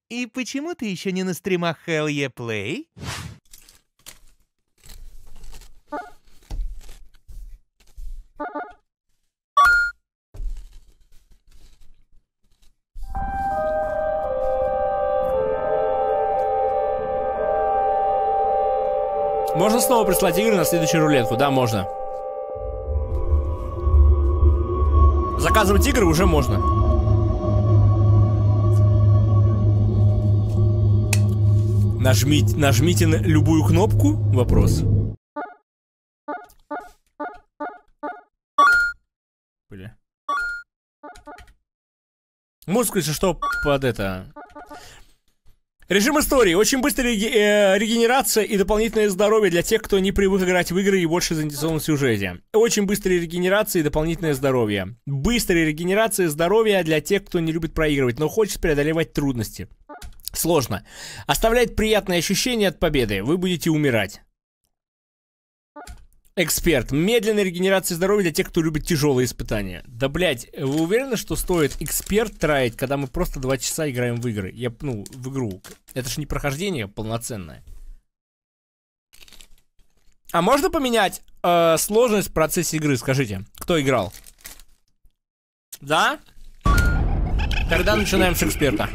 И почему ты еще не на стримах Hell Yeah Play? Можно снова прислать игры на следующую рулетку? Да, можно. Заказывать игры уже можно. Нажмите на любую кнопку? Вопрос. Бля. Музыку, если что, под это... Режим истории. Очень быстрая регенерация и дополнительное здоровье для тех, кто не привык играть в игры и больше заинтересован в сюжете. Очень быстрая регенерация и дополнительное здоровье. Быстрая регенерация здоровья для тех, кто не любит проигрывать, но хочет преодолевать трудности. Сложно. Оставляет приятные ощущения от победы. Вы будете умирать. Эксперт. Медленная регенерация здоровья для тех, кто любит тяжелые испытания. Да, блять, вы уверены, что стоит эксперт тратить, когда мы просто 2 часа играем в игры? В игру. Это же не прохождение полноценное. А можно поменять сложность в процессе игры, скажите? Кто играл? Да? Тогда начинаем с эксперта.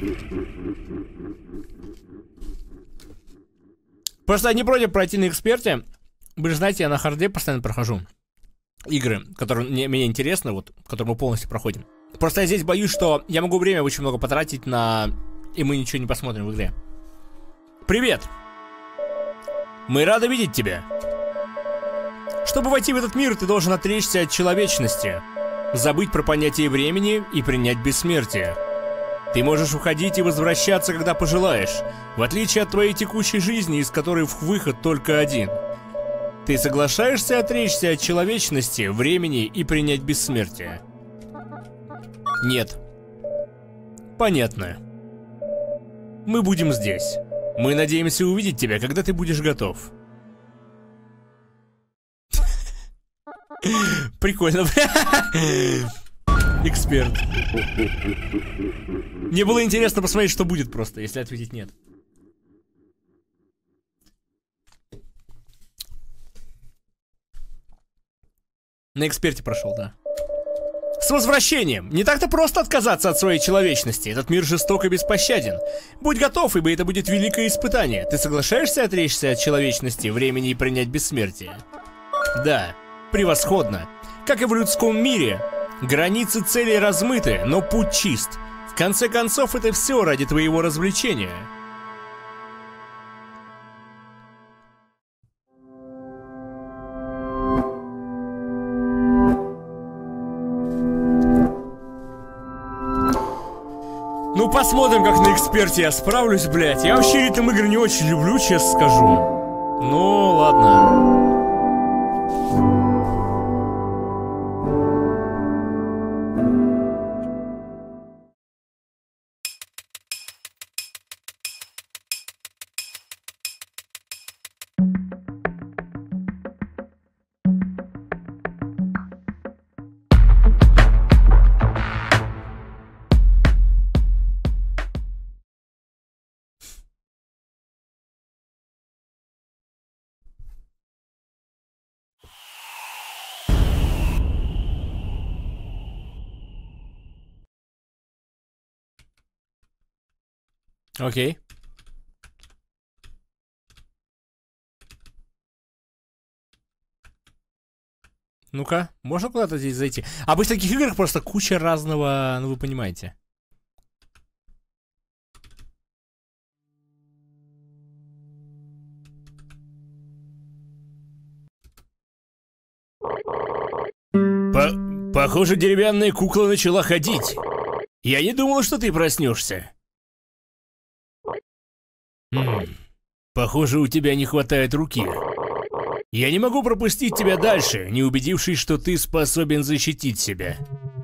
Просто я не против пройти на эксперте. Вы же знаете, я на харде постоянно прохожу игры, которые мне интересны, вот, которые мы полностью проходим. Просто я здесь боюсь, что я могу время очень много потратить на... И мы ничего не посмотрим в игре. Привет! Мы рады видеть тебя. Чтобы войти в этот мир, ты должен отречься от человечности, забыть про понятие времени и принять бессмертие. Ты можешь уходить и возвращаться, когда пожелаешь, в отличие от твоей текущей жизни, из которой выход только один. Ты соглашаешься отречься от человечности, времени и принять бессмертие? Нет. Понятно. Мы будем здесь. Мы надеемся увидеть тебя, когда ты будешь готов. Прикольно. Эксперт. Мне было интересно посмотреть, что будет просто, если ответить нет. На эксперте прошел, да. С возвращением! Не так-то просто отказаться от своей человечности. Этот мир жесток и беспощаден. Будь готов, ибо это будет великое испытание. Ты соглашаешься отречься от человечности, времени и принять бессмертие? Да, превосходно. Как и в людском мире, границы целей размыты, но путь чист. В конце концов, это все ради твоего развлечения. Ну, посмотрим, как на эксперте я справлюсь, блядь. Я вообще ритм игр не очень люблю, честно скажу. Ну, ладно. Окей. Ну-ка, можно куда-то здесь зайти? А в таких играх просто куча разного, ну вы понимаете. Похоже, деревянная кукла начала ходить. Я не думал, что ты проснешься. Похоже, у тебя не хватает руки. Я не могу пропустить тебя дальше, не убедившись, что ты способен защитить себя.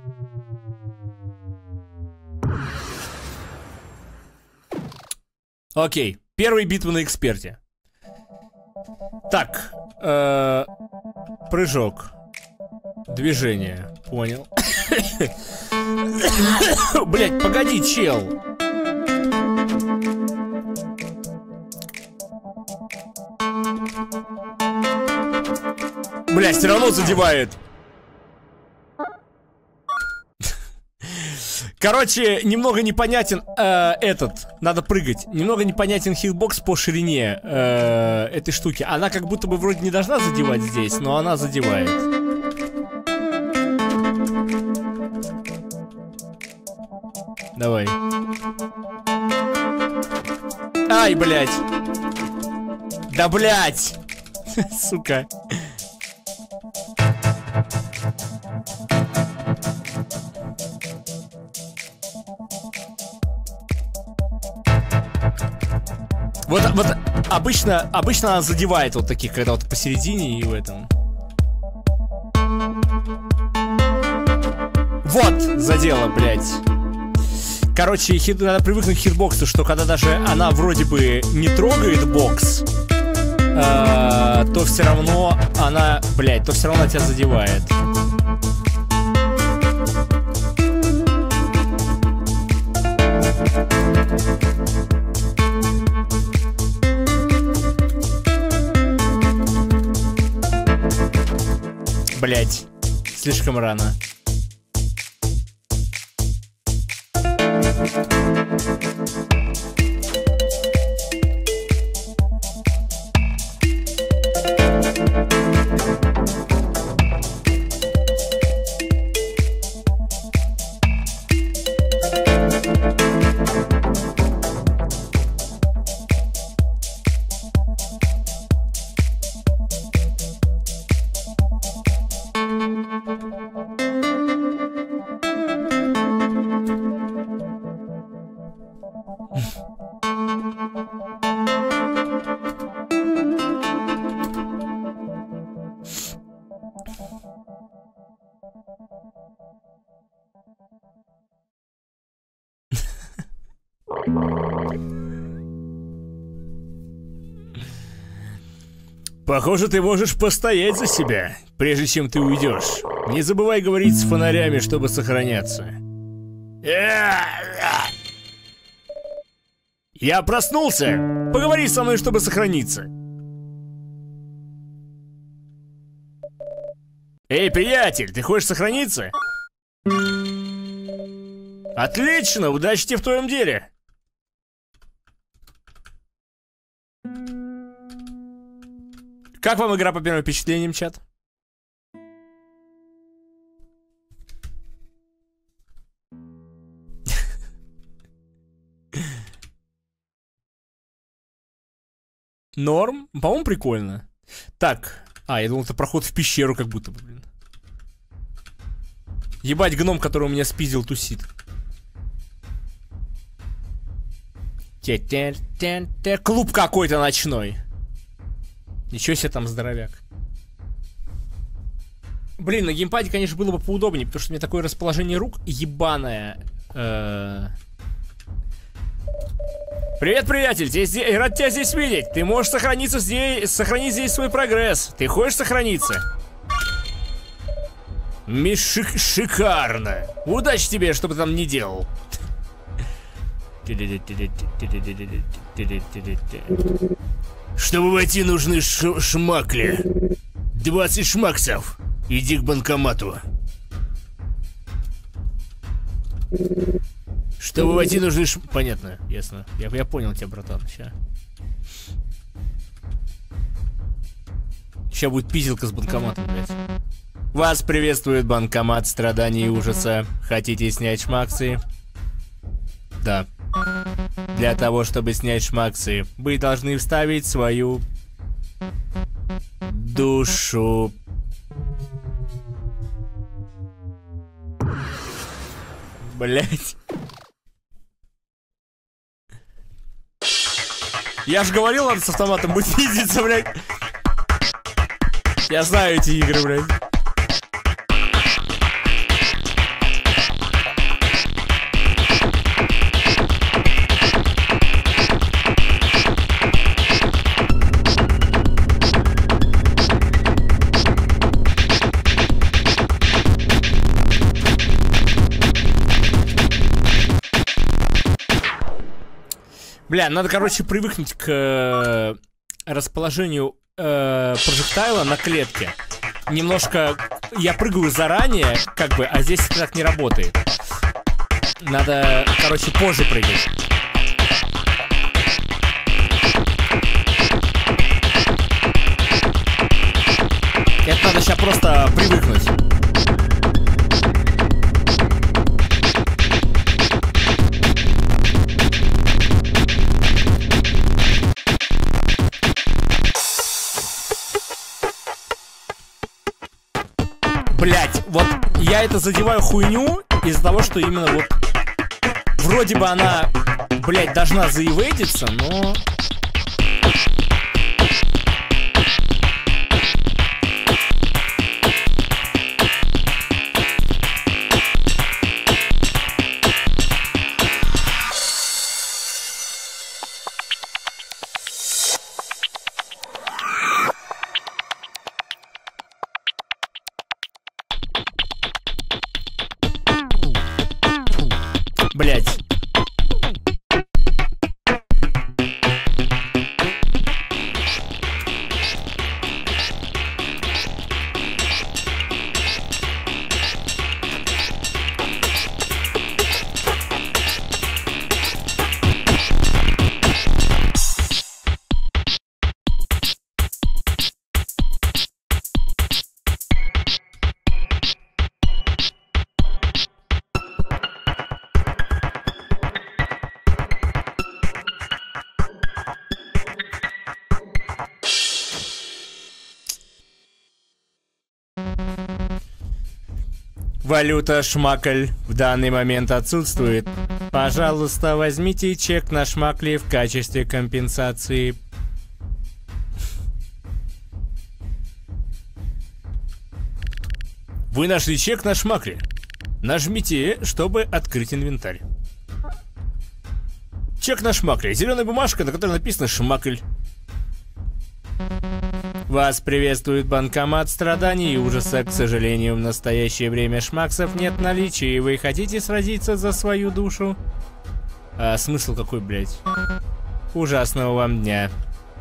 Окей, первая битва на эксперте. Так, прыжок. Движение, понял. Блять, погоди, чел. Бля, все равно задевает. Короче, немного непонятен надо прыгать. Немного непонятен хитбокс по ширине этой штуки. Она как будто бы вроде не должна задевать здесь, но она задевает. Давай. Ай, блядь. Да, блядь. Сука. Вот обычно она задевает вот таких, когда вот посередине и в этом. Вот, задела, блядь. Короче, надо привыкнуть к хитбоксу, что когда даже она вроде бы не трогает бокс, то все равно она, блядь, то все равно тебя задевает. Блять, слишком рано. Похоже, ты можешь постоять за себя, прежде чем ты уйдешь. Не забывай говорить с фонарями, чтобы сохраняться. Я проснулся! Поговори со мной, чтобы сохраниться. Эй, приятель, ты хочешь сохраниться? Отлично, удачи тебе в твоем деле. Как вам игра по первым впечатлениям, чат? Норм? По-моему, прикольно. Так. Я думал, это проход в пещеру как будто бы, блин. Ебать, гном, который у меня спиздил, тусит. Клуб какой-то ночной. Ничего себе там здоровяк. Блин, на геймпаде, конечно, было бы поудобнее, потому что у меня такое расположение рук ебаное. Привет, приятель, рад тебя здесь видеть. Ты можешь сохранить здесь свой прогресс. Ты хочешь сохраниться? Шикарно. Удачи тебе, что бы ты там ни делал. Чтобы войти, нужны шмакли. 20 шмаксов. Иди к банкомату. Чтобы войти, нужны Понятно, ясно. Я понял тебя, братан. Сейчас будет пизелка с банкоматом, блядь. Вас приветствует банкомат страданий и ужаса. Хотите снять шмаксы? Да. Для того, чтобы снять шмаксы, вы должны вставить свою душу. Блять. Я же говорил, надо с автоматом будет пиздиться, блять. Я знаю эти игры, блять. Бля, надо, короче, привыкнуть к расположению прожектайла на клетке. немножко... Я прыгаю заранее, как бы, а здесь так не работает. Надо, короче, позже прыгать. Это надо сейчас просто привыкнуть. Блять, вот я это задеваю хуйню из-за того, что именно вот... Вроде бы она, блять, должна заеведиться, но... Блять. Валюта шмакль в данный момент отсутствует. Пожалуйста, возьмите чек на шмакли в качестве компенсации. Вы нашли чек на шмакле. Нажмите, чтобы открыть инвентарь. Чек на шмакле. Зеленая бумажка, на которой написано шмакль. Вас приветствует банкомат страданий и ужаса. К сожалению, в настоящее время шмаксов нет в наличии, и вы хотите сразиться за свою душу? А смысл какой, блядь? Ужасного вам дня.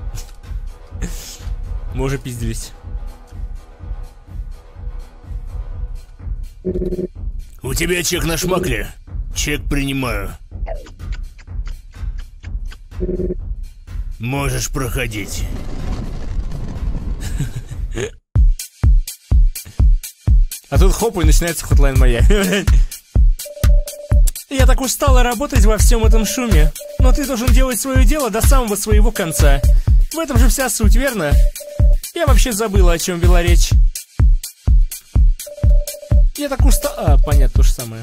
Мы уже пиздились. У тебя чек на шмакле. Чек принимаю. Можешь проходить. А тут хоп, и начинается Hotline Miami. Я так устала работать во всем этом шуме. Но ты должен делать свое дело до самого своего конца. В этом же вся суть, верно? Я вообще забыла, о чем вела речь. Я так устал... А, понятно, то же самое.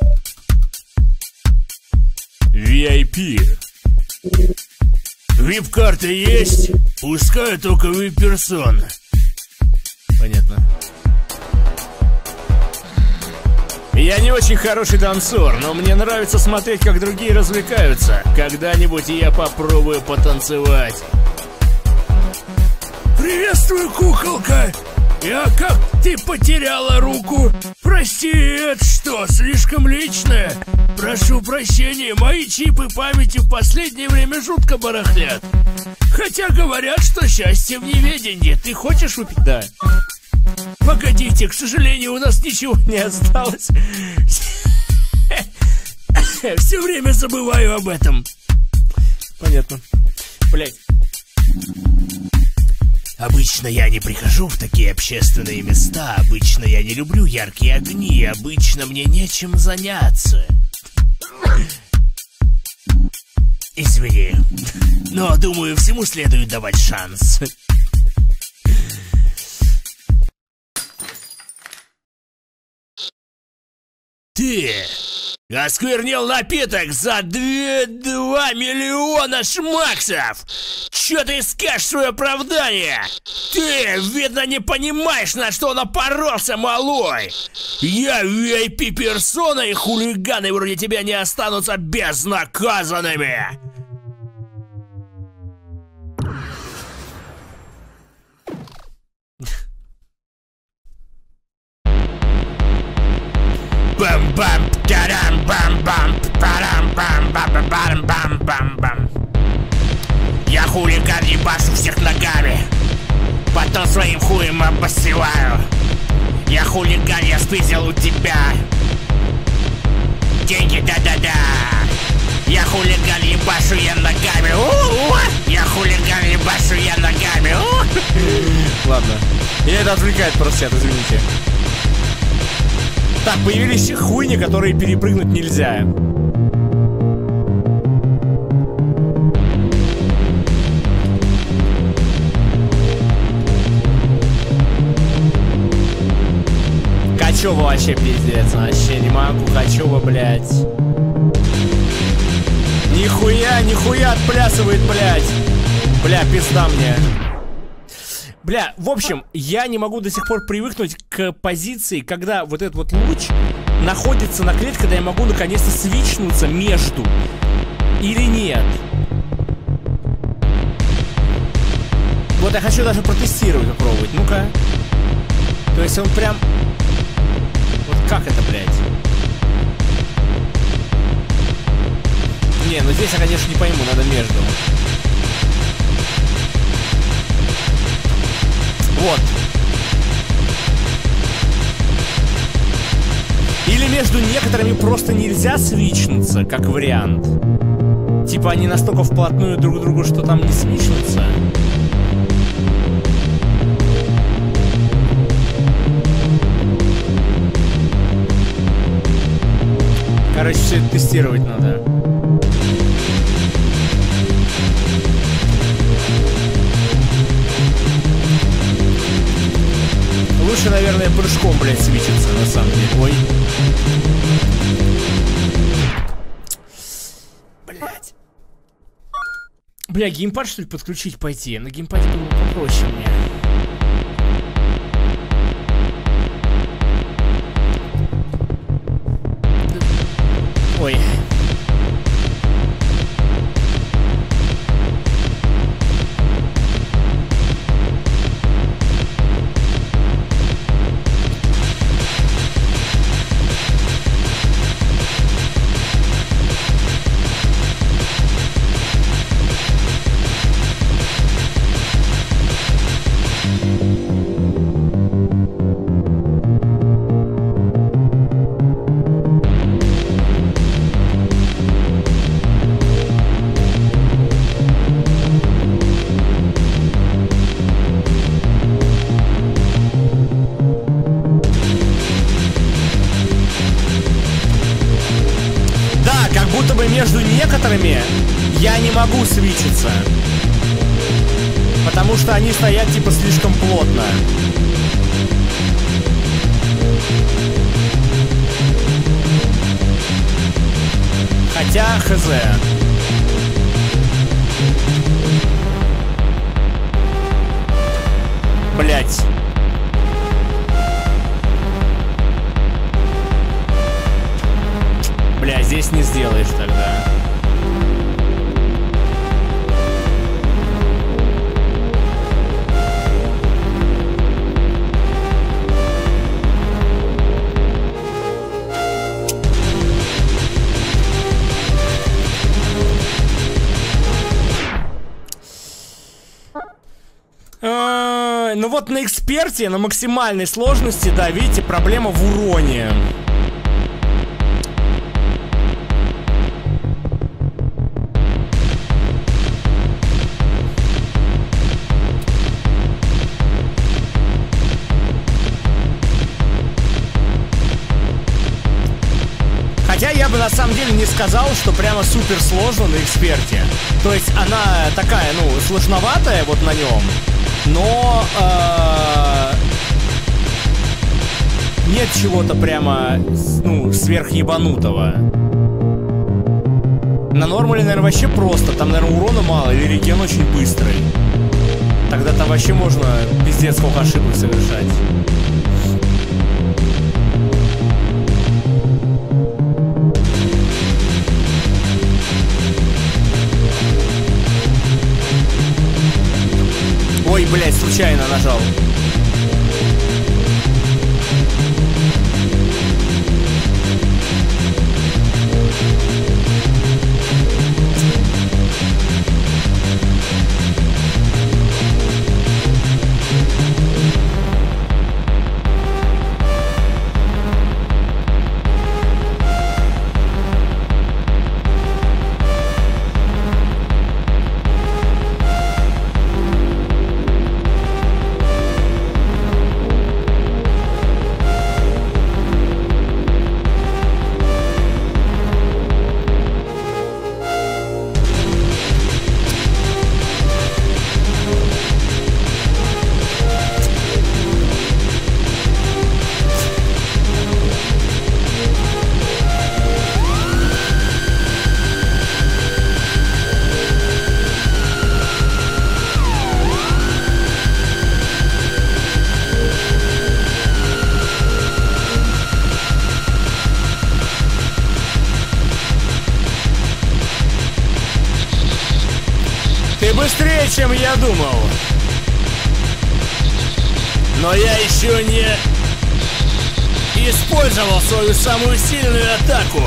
VIP. VIP-карта есть? Пускай только VIP-персон. Понятно. Я не очень хороший танцор, но мне нравится смотреть, как другие развлекаются. Когда-нибудь я попробую потанцевать. Приветствую, куколка! Я как ты потеряла руку? Прости, это что, слишком личное? Прошу прощения, мои чипы памяти в последнее время жутко барахлят. Хотя говорят, что счастье в неведении. Ты хочешь выпить? Да. Погодите, к сожалению, у нас ничего не осталось. Все время забываю об этом. Понятно. Блять. Обычно я не прихожу в такие общественные места. Обычно я не люблю яркие огни. Обычно мне нечем заняться. Извини. Но, думаю, всему следует давать шанс. Ты осквернил напиток за 2 миллиона шмаксов! Чё ты искашь свое оправдание? Ты, видно, не понимаешь, на что напоролся, малой! Я VIP-персона, и хулиганы вроде тебя не останутся безнаказанными! Бам-бам, тарам, бам-бам, тарам, бам-бам, бам-бам, бам-бам. Я хулиган, ебашу всех ногами. потом своим хуем обосеваю. Я хулиган, я спиздил у тебя деньги, да-да-да. Я хулиган, ебашу я ногами. Я хулиган, ебашу я ногами. Ладно. Меня это отвлекает просто сейчас, извините. Так, появились хуйни, которые перепрыгнуть нельзя. Качева вообще пиздец, вообще не могу, Качева, блядь. Нихуя отплясывает, блядь. Бля, пизда мне. Бля, в общем, я не могу до сих пор привыкнуть к позиции, когда вот этот вот луч находится на клетке, когда я могу наконец-то свичнуться между. Или нет. Вот я хочу даже протестировать, попробовать. Ну-ка. То есть он прям... Вот как это, блядь? Не, ну здесь я, конечно, не пойму, надо между. Вот. Или между некоторыми просто нельзя свичнуться, как вариант. Типа они настолько вплотную друг к другу, что там не свичнутся. Короче, все это тестировать надо. Лучше, наверное, прыжком, блядь, свечиться, на самом деле. Ой. Блядь. Бля, геймпад, что ли, подключить пойти? На геймпаде было попроще мне. Ой. Между некоторыми я не могу свичиться, потому что они стоят типа слишком плотно. Хотя хз. Блять. Бля, здесь не сделаешь тогда. Ну вот на эксперте, на максимальной сложности, да, видите, проблема в уроне. Хотя я бы на самом деле не сказал, что прямо супер сложно на эксперте. То есть она такая, ну, сложноватая вот на нем, но нет чего-то прямо, ну, сверхъебанутого. На нормале, наверное, вообще просто. Там, наверное, урона мало или реген очень быстрый. Тогда там вообще можно пиздец сколько ошибок совершать. Ой, блядь, случайно нажал. быстрее, чем я думал. Но я еще не использовал свою самую сильную атаку.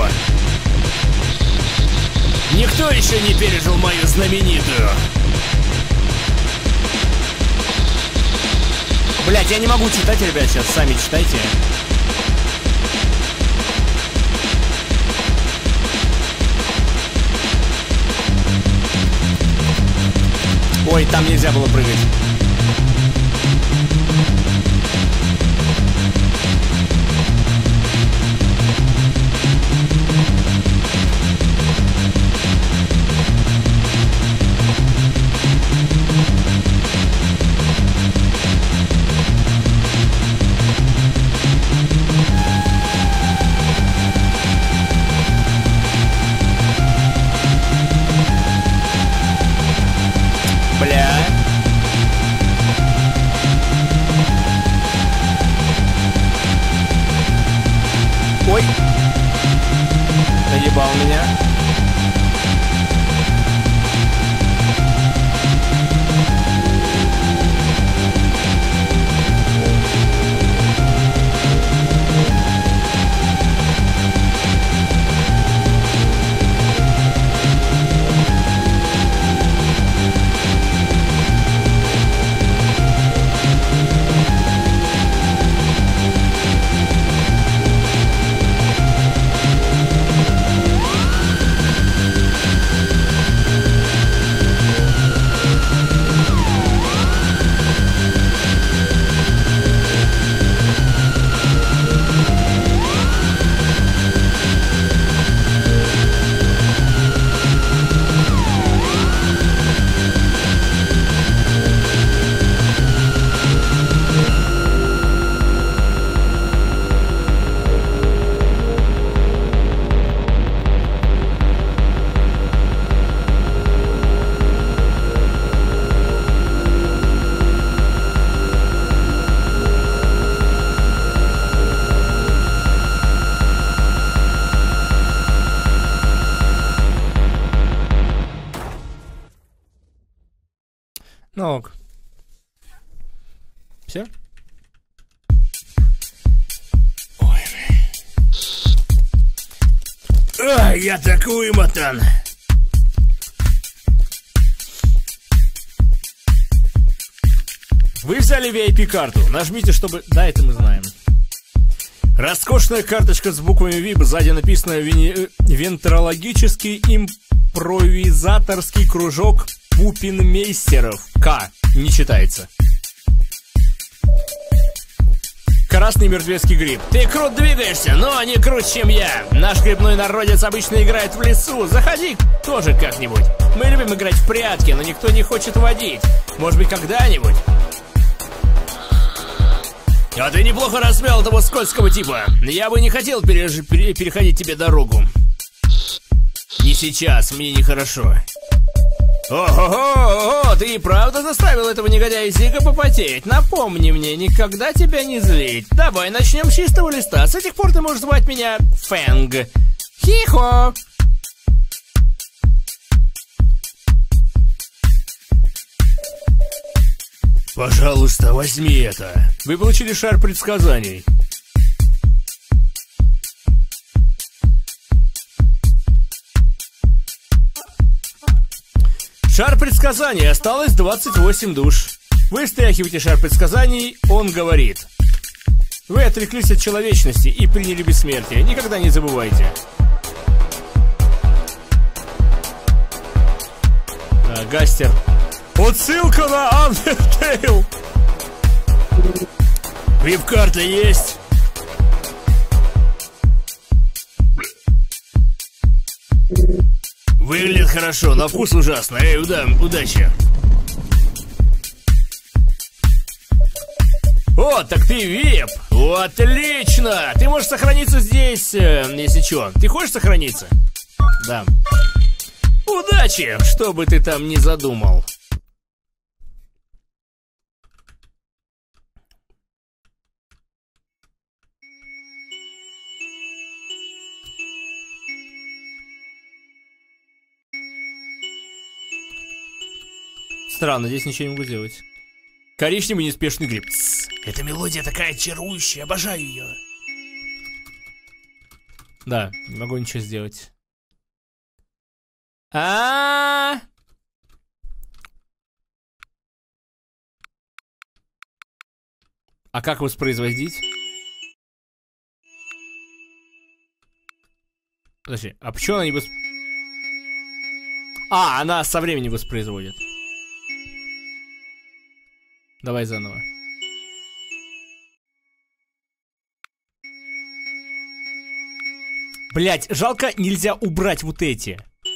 Никто еще не пережил мою знаменитую. Блять, я не могу читать, ребят, сейчас сами читайте. Ой, там нельзя было прыгать. Ой! Наебал меня. Ну ок. Все? Ой. Я так вымотан. Вы взяли VIP-карту. Нажмите, чтобы... Да, это мы знаем. Роскошная карточка с буквами VIP. Сзади написано вентрологический импровизаторский кружок пупинмейстеров. К. Не читается. Красный мертвецкий гриб. Ты круто двигаешься, но не круче, чем я. Наш грибной народец обычно играет в лесу. Заходи тоже как-нибудь. Мы любим играть в прятки, но никто не хочет водить. Может быть, когда-нибудь. А ты неплохо распял того скользкого типа. Я бы не хотел переходить тебе дорогу. Не сейчас, мне нехорошо. Ого-го, ты и правда заставил этого негодяя Зига попотеть. Напомни мне, никогда тебя не злить. Давай начнем с чистого листа. С этих пор ты можешь звать меня Фэнг. Хихо. Пожалуйста, возьми это. Вы получили шар предсказаний. Шар предсказаний. Осталось 28 душ. Вы стряхиваете шар предсказаний, он говорит. Вы отреклись от человечности и приняли бессмертие. Никогда не забывайте. Гастер. Отсылка на Undertale. Вип-карта есть. Выглядит хорошо, на вкус ужасно. Эй, удачи. О, так ты вип. Отлично. Ты можешь сохраниться здесь, если что. Ты хочешь сохраниться? Да. Удачи, что бы ты там ни задумал. Странно, здесь ничего не могу делать. Коричневый неспешный гриб. Эта мелодия такая чарующая, обожаю ее. Да, не могу ничего сделать. А как воспроизводить? Подожди, а почему она не она со временем воспроизводит. Давай заново. Блять, жалко, нельзя убрать вот эти.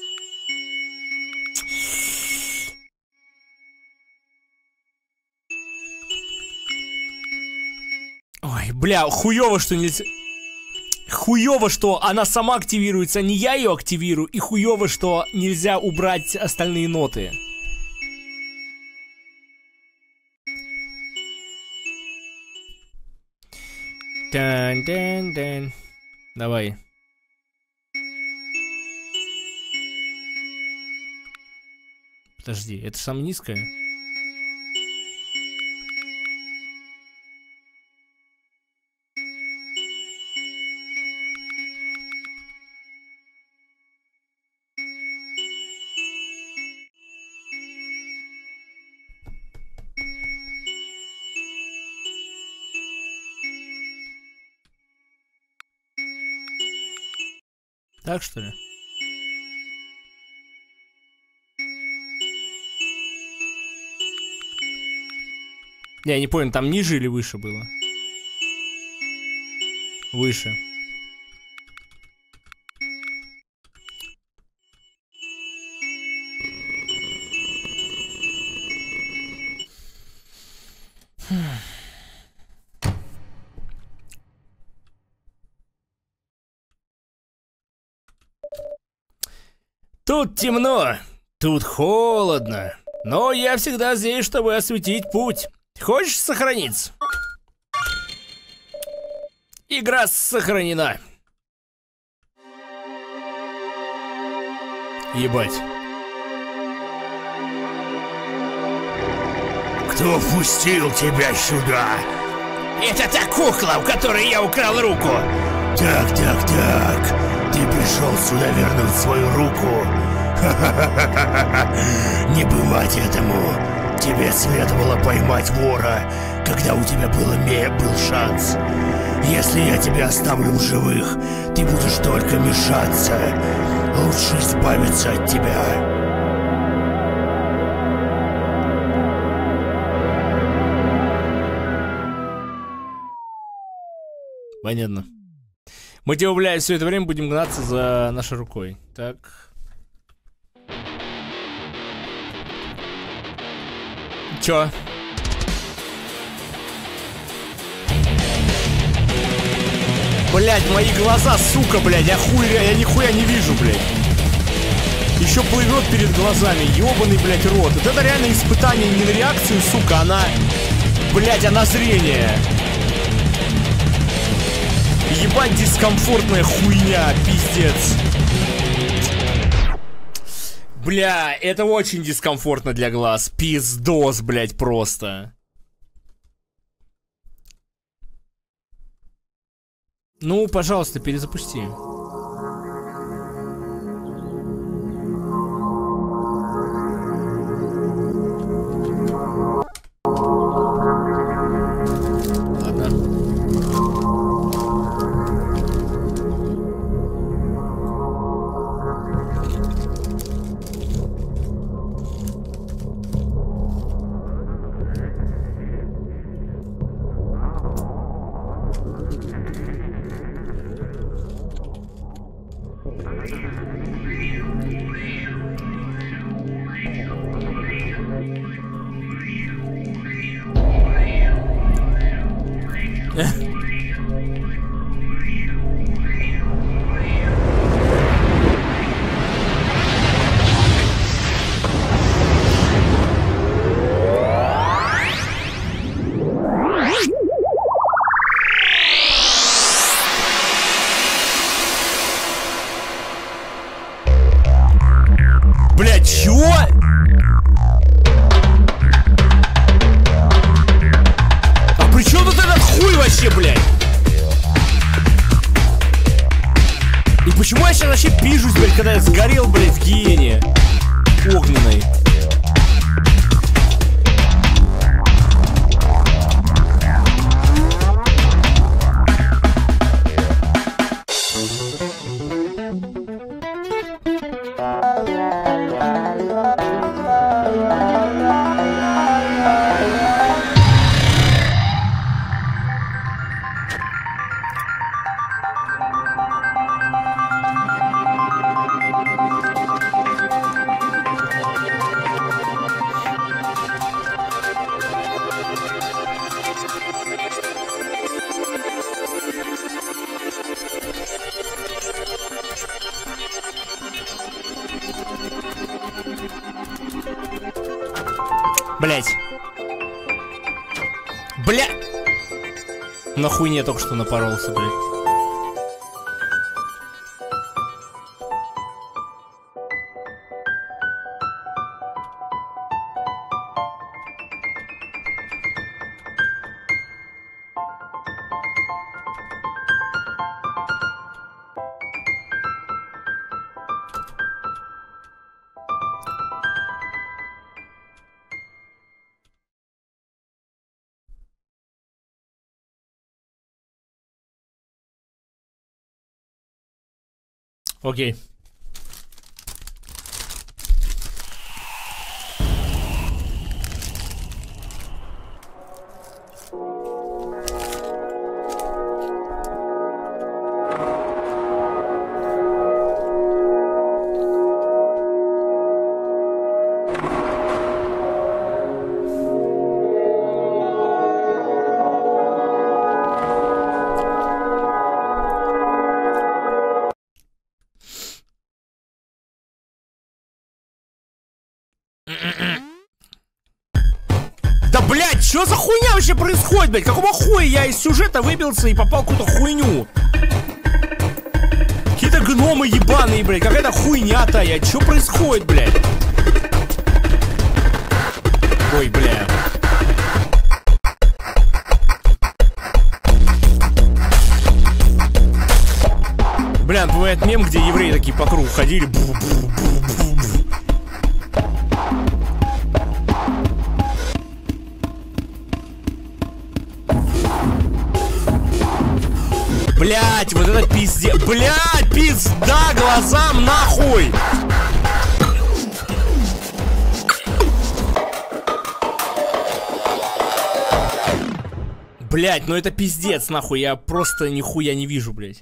Ой, бля, хуёво, что нельзя. Хуёво, что она сама активируется, а не я ее активирую. И хуёво, что нельзя убрать остальные ноты. Дан-дан-дан. Давай. Подожди, это самое низкое? Так что ли? Я не понял, там ниже или выше было? Выше. Тут темно, тут холодно, но я всегда здесь, чтобы осветить путь. Хочешь сохраниться? Игра сохранена. Ебать. Кто впустил тебя сюда? Это та кукла, у которой я украл руку. Так. Ты пришел сюда вернуть свою руку. Не бывать этому. Тебе следовало поймать вора, когда у тебя был шанс. Если я тебя оставлю в живых, ты будешь только мешаться. Лучше избавиться от тебя. Понятно. Мы тебя, блядь, все это время будем гнаться за нашей рукой. Так. Чё? Блядь, мои глаза, сука, блядь, я нихуя не вижу, блядь. Еще плывет перед глазами, ёбаный, блядь, рот. Вот это реально испытание не на реакцию, сука, она... Блядь, она зрение. Ебать, дискомфортная хуйня, пиздец. Бля, это очень дискомфортно для глаз. Пиздос, блядь, просто. Ну, пожалуйста, перезапусти. Блядь, чё? вообще пижусь, блядь, когда я сгорел, блядь, в гиене огненной. Блять. Бля! На хуйне только что напоролся, блядь. Окей. Да, блядь, что за хуйня вообще происходит, блядь? Какого хуя я из сюжета выбился и попал в какую-то хуйню? Какие-то гномы ебаные, блядь, какая-то хуйня-то, что происходит, блядь? Ой, бля. Бля, бывает мем, где евреи такие по кругу ходили. Блять, вот это пиздец. Блять, пизда глазам нахуй. Блять, ну это пиздец нахуй. Я просто нихуя не вижу, блять.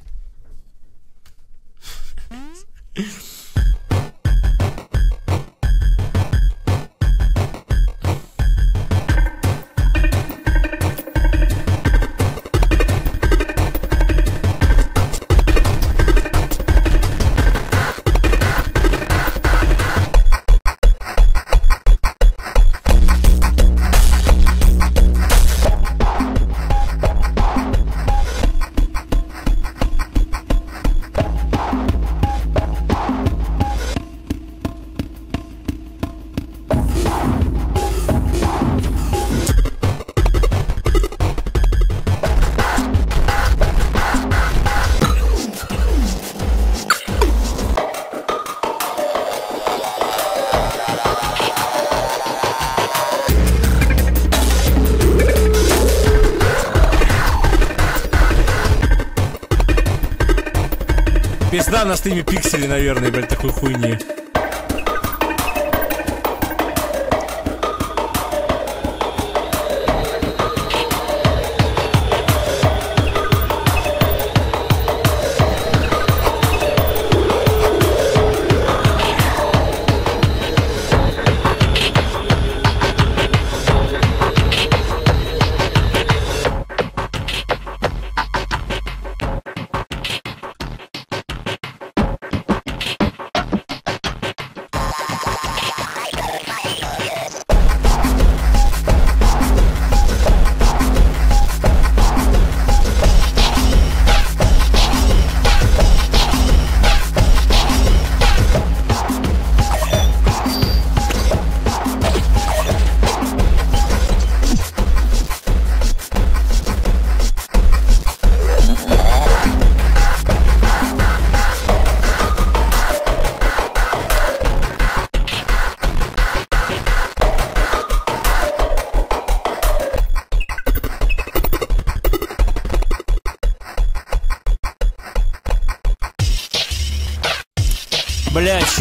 Пизда на стриме пиксели, наверное, блядь, такой хуйни.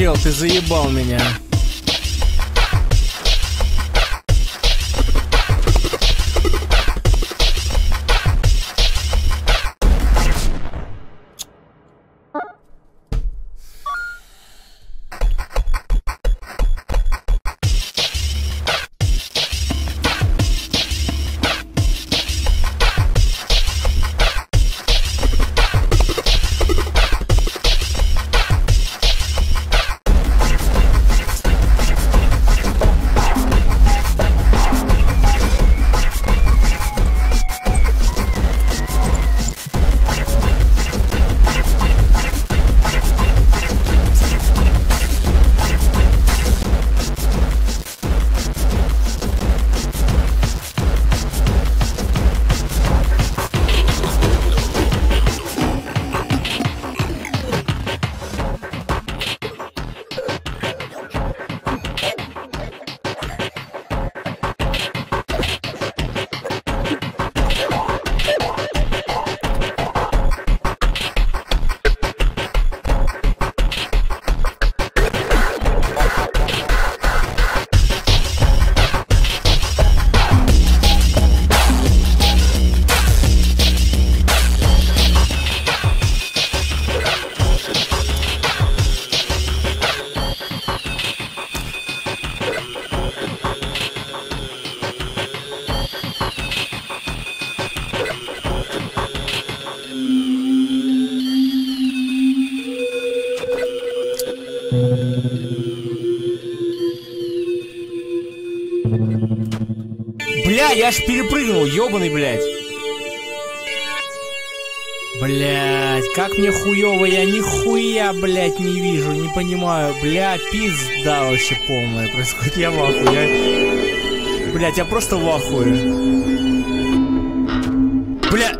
чел, ты заебал меня. Бля, я аж перепрыгнул, ёбаный, блядь. Блядь, как мне хуёво, я нихуя, блядь, не вижу, не понимаю. Бля, пизда вообще полная происходит, я в ахуе. Блядь, я просто в ахуе. Бля.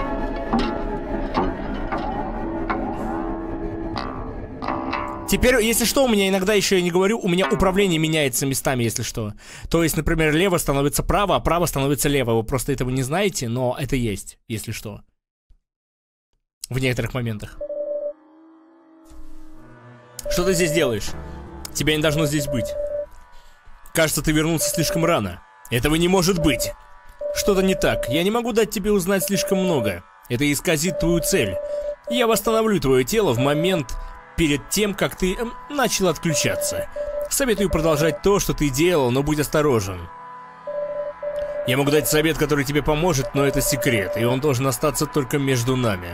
Теперь, если что, у меня иногда еще я не говорю, у меня управление меняется местами, если что. То есть, например, лево становится право, а право становится лево. Вы просто этого не знаете, но это есть, если что. В некоторых моментах. Что ты здесь делаешь? Тебя не должно здесь быть. Кажется, ты вернулся слишком рано. Этого не может быть. Что-то не так. Я не могу дать тебе узнать слишком много. Это исказит твою цель. Я восстановлю твое тело в момент перед тем, как ты начал отключаться. Советую продолжать то, что ты делал, но будь осторожен. Я могу дать совет, который тебе поможет, но это секрет, и он должен остаться только между нами.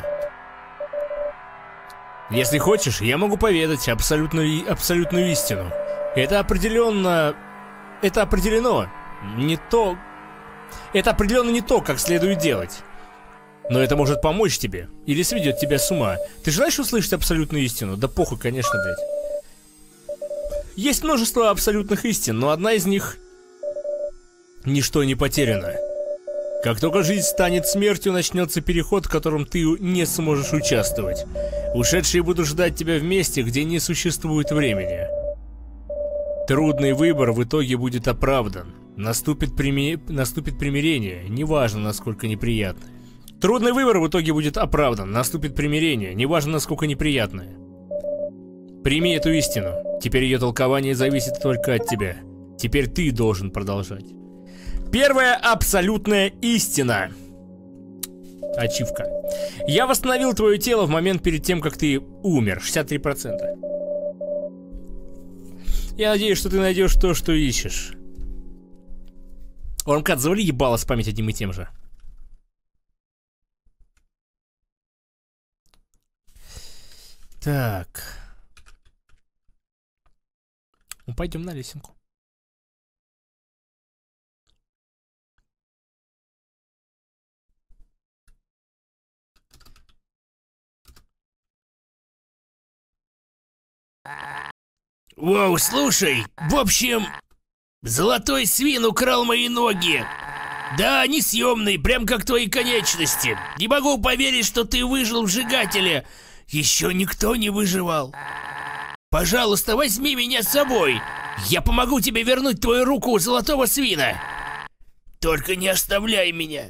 Если хочешь, я могу поведать абсолютную истину. Это определенно не то, как следует делать. Но это может помочь тебе. Или сведет тебя с ума. Ты желаешь услышать абсолютную истину? Да похуй, конечно, блядь. Есть множество абсолютных истин, но одна из них... Ничто не потеряно. Как только жизнь станет смертью, начнется переход, в котором ты не сможешь участвовать. Ушедшие будут ждать тебя в месте, где не существует времени. Трудный выбор в итоге будет оправдан. Наступит примирение, неважно, насколько неприятно. Трудный выбор в итоге будет оправдан. Наступит примирение, неважно, насколько неприятное. Прими эту истину. Теперь ее толкование зависит только от тебя. Теперь ты должен продолжать. Первая абсолютная истина. Ачивка. Я восстановил твое тело в момент перед тем, как ты умер. 63%. Я надеюсь, что ты найдешь то, что ищешь. Ормкат, завали ебало спамить одним и тем же. Так. Ну, пойдем на лесенку. Вау, слушай, в общем, золотой свин украл мои ноги. Да, они съемные, прям как твои конечности. Не могу поверить, что ты выжил в сжигателе. Еще никто не выживал. Пожалуйста, возьми меня с собой. Я помогу тебе вернуть твою руку у золотого свина. Только не оставляй меня.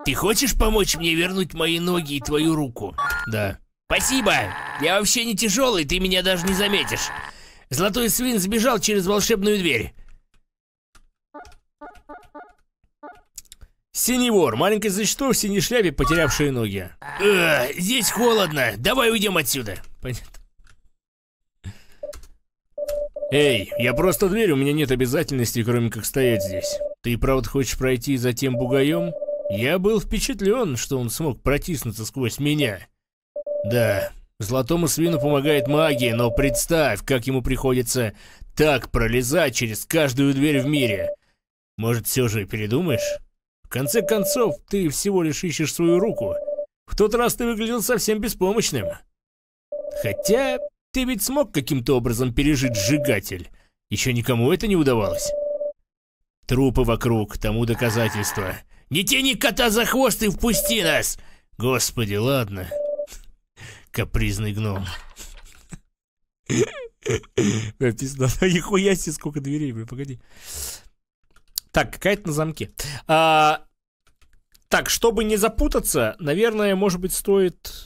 Ты хочешь помочь мне вернуть мои ноги и твою руку? Да. Спасибо! Я вообще не тяжелый, ты меня даже не заметишь. Золотой свин сбежал через волшебную дверь. Синий вор, маленькое существо в синей шляпе, потерявшие ноги. Здесь холодно, давай уйдем отсюда. Понятно. Эй, я просто дверь, у меня нет обязательностей, кроме как стоять здесь. Ты правда хочешь пройти за тем бугаем? Я был впечатлен, что он смог протиснуться сквозь меня. Да, золотому свину помогает магия, но представь, как ему приходится так пролезать через каждую дверь в мире. Может, все же передумаешь? В конце концов, ты всего лишь ищешь свою руку. В тот раз ты выглядел совсем беспомощным. Хотя, ты ведь смог каким-то образом пережить сжигатель. Еще никому это не удавалось. Трупы вокруг, тому доказательства. Не тяни кота за хвост и впусти нас! Господи, ладно. Капризный гном. Пизда, нихуя себе, сколько дверей, блин, погоди. Так, какая-то на замке. Так, чтобы не запутаться, наверное, может быть, стоит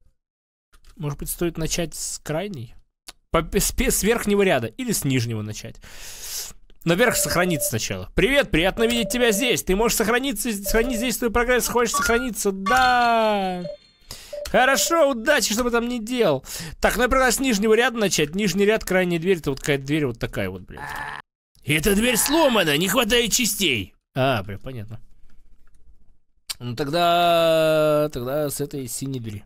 начать с крайней? С верхнего ряда или с нижнего начать. Наверх сохраниться сначала. Привет, приятно видеть тебя здесь. Ты можешь сохранить здесь твой прогресс, хочешь сохраниться? Да. Хорошо, удачи, что бы там ни делал. Так, ну я предлагаю с нижнего ряда начать. Нижний ряд, крайняя дверь, это вот какая-то дверь вот такая вот, блядь. Эта дверь сломана, не хватает частей. Блин, понятно. Ну тогда с этой синей двери.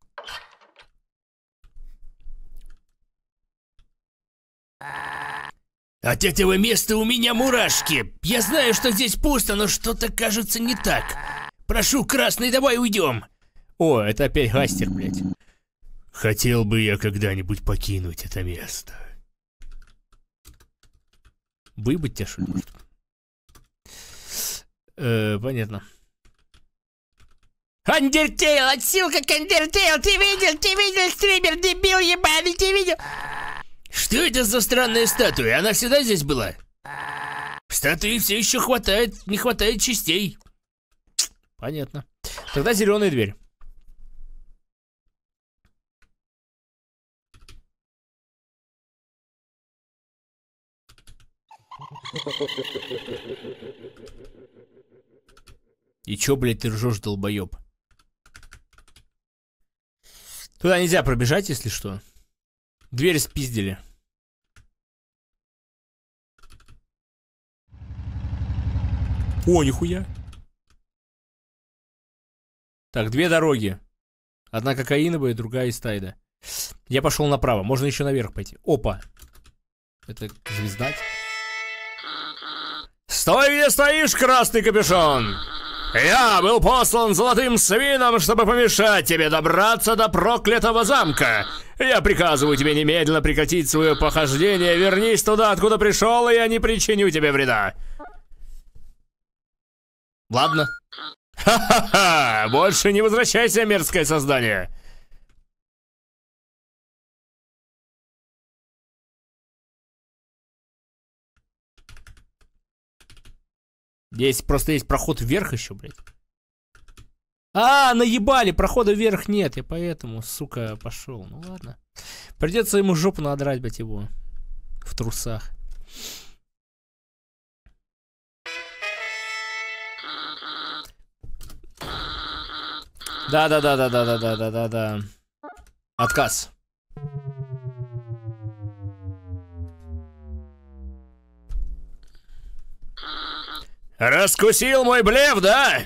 От этого места у меня мурашки. Я знаю, что здесь пусто, но что-то кажется не так. Прошу, красный, давай уйдем. О, это опять Гастер, блядь. Хотел бы я когда-нибудь покинуть это место. Выебать тебя, что ли, может? Понятно. Андертейл, отсылка к Андертейл, ты видел, стример, дебил ебаный, ты видел? Что это за странная статуя? Она всегда здесь была? В статуе все еще не хватает частей. Понятно. Тогда зеленая дверь. И чё, блядь, ты ржёшь, долбоёб? Туда нельзя пробежать, если что. Дверь спиздили. О, нихуя. Так, две дороги. Одна кокаиновая, другая из Тайда. Я пошел направо. Можно еще наверх пойти. Опа. Это звезда. Стой, где стоишь, красный капюшон! Я был послан золотым свином, чтобы помешать тебе добраться до проклятого замка. Я приказываю тебе немедленно прекратить свое похождение. Вернись туда, откуда пришел, и я не причиню тебе вреда. Ладно. Ха-ха-ха! Больше не возвращайся, мерзкое создание. Здесь просто есть проход вверх еще, блядь. Наебали, прохода вверх нет. Я поэтому, сука, пошел. Ну ладно. Придется ему жопу надрать, блядь, его. В трусах. Да. Отказ. Раскусил мой блеф, да?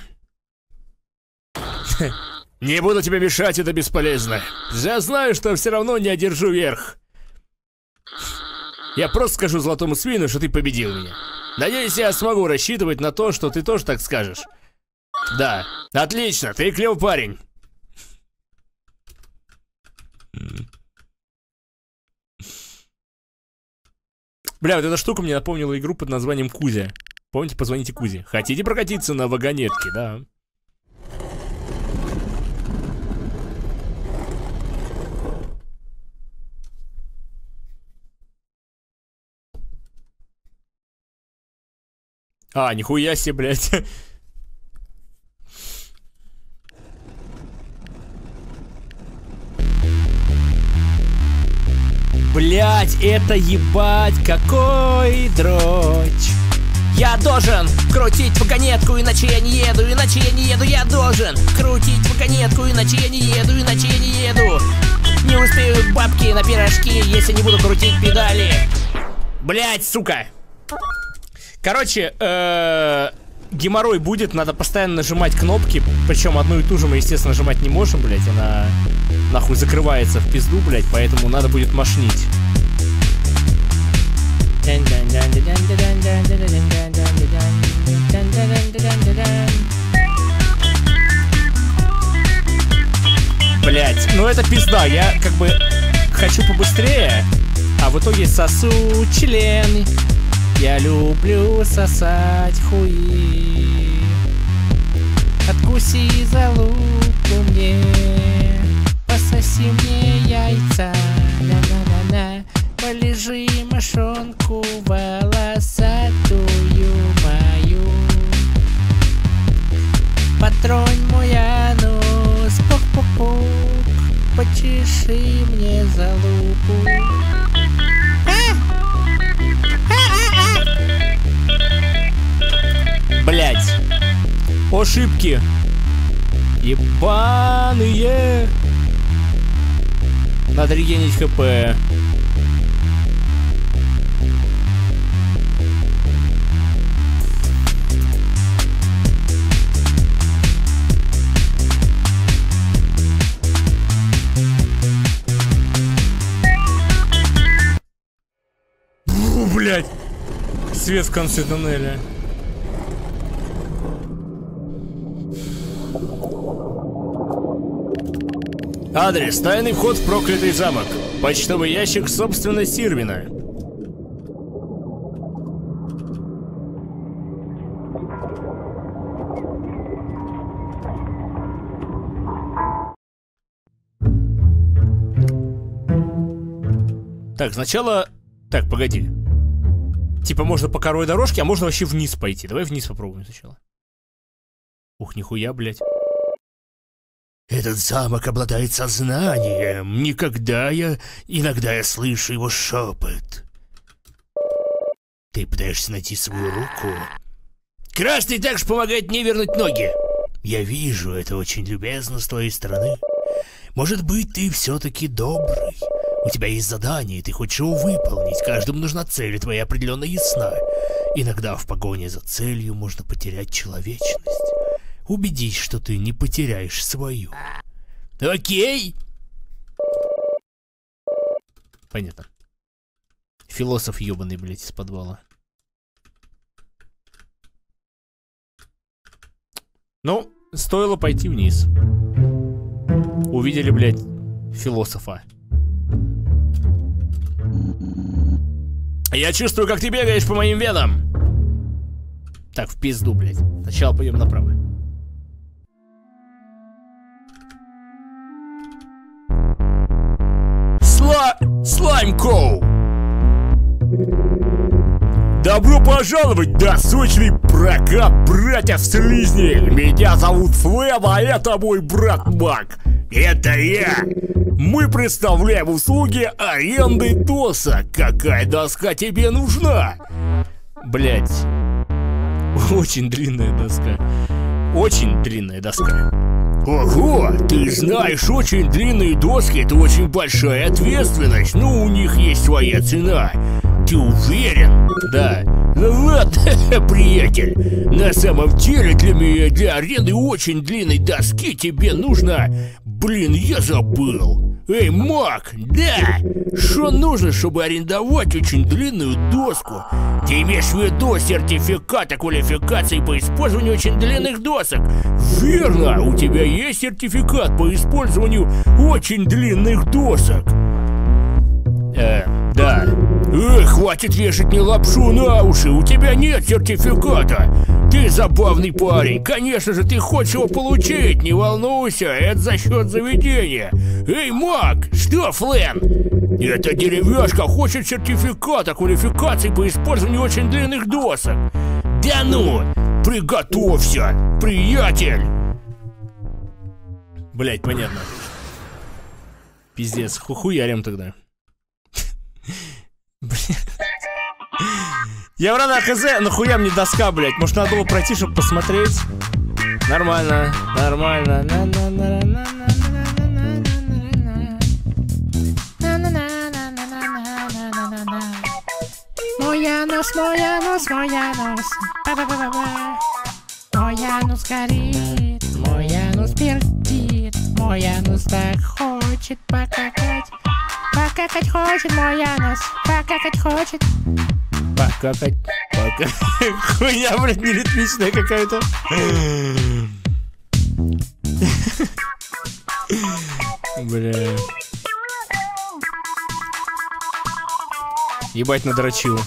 Не буду тебе мешать, это бесполезно. Я знаю, что все равно не одержу верх. Я просто скажу золотому свину, что ты победил меня. Надеюсь, я смогу рассчитывать на то, что ты тоже так скажешь. Да, отлично, ты клёвый парень. Бля, вот эта штука мне напомнила игру под названием Кузя. Помните, позвоните Кузе. Хотите прокатиться на вагонетке, да? Нихуя себе, блядь. Блять, это ебать какой дрочь. Я должен крутить вагонетку, иначе я не еду, иначе я не еду. Я должен крутить вагонетку, иначе я не еду, иначе я не еду. Не успеют бабки на пирожки, если не буду крутить педали. Блять, сука. Короче, геморрой будет, надо постоянно нажимать кнопки. Причем одну и ту же мы, естественно, нажимать не можем, блять. Она нахуй закрывается в пизду, блять. Поэтому надо будет машнить. Блять, ну это пизда. Я как бы хочу побыстрее, а в итоге сосу член. Я люблю сосать хуи. Откуси за луку мне, пососи мне яйца. На-на-на-на. Полежи мошонку волосатую мою. Потронь мой анус, пук-пук-пук. Почеши мне за луку. Блять, ошибки ебаные. Надо регенить хп. Блять, свет в конце туннеля. Адрес: тайный вход в проклятый замок. Почтовый ящик, собственность Ирвина. Так, сначала... Так, погоди. Типа можно по коровой дорожке, а можно вообще вниз пойти. Давай вниз попробуем сначала. Ух, нихуя, блядь. Этот замок обладает сознанием. Иногда я слышу его шепот. Ты пытаешься найти свою руку. Красный также помогает мне вернуть ноги. Я вижу, это очень любезно с твоей стороны. Может быть, ты все-таки добрый. У тебя есть задание, и ты хочешь его выполнить. Каждому нужна цель, и твоя определенно ясна. Иногда в погоне за целью можно потерять человечность. Убедись, что ты не потеряешь свою. Окей? Понятно. Философ ебаный, блядь, из подвала. Ну, стоило пойти вниз. Увидели, блядь, философа. Я чувствую, как ты бегаешь по моим венам. Так, в пизду, блядь. Сначала пойдем направо. Слайм-коу! Добро пожаловать, досочный прокат, братья-слизни! Меня зовут Слэм, а это мой брат Мак. Это я! Мы представляем услуги аренды досок. Какая доска тебе нужна? Блять. Очень длинная доска. Очень длинная доска. Ого, ты знаешь, очень длинные доски — это очень большая ответственность. Ну, у них есть своя цена. Ты уверен? Да. Ну ладно, приятель. На самом деле для аренды очень длинной доски тебе нужно... Блин, я забыл. Эй, Мак, да! Что нужно, чтобы арендовать очень длинную доску? Ты имеешь в виду сертификат о квалификации по использованию очень длинных досок? Верно, у тебя есть сертификат по использованию очень длинных досок. Да. Хватит вешать мне лапшу на уши, у тебя нет сертификата. Ты забавный парень, конечно же ты хочешь его получить, не волнуйся, это за счет заведения. Эй, Мак, что, Флэн? Эта деревяшка хочет сертификат о квалификации по использованию очень длинных досок. Да ну, приготовься, приятель. Блять, понятно. Пиздец, хуярим тогда. Я врана хз, нахуя мне доска, блядь? Может, надо было пройти, чтобы посмотреть? Нормально, нормально. Мой анус, мой анус, мой анус. Ба-ба-ба-ба-ба. Мой анус горит, мой анус пердит. Мой анус так хочет покакать. Покакать хочет мой анус, покакать хочет. Покакать, покакать. Хуйня, блядь, неритмичная какая-то. Бля. Ебать, надрочил.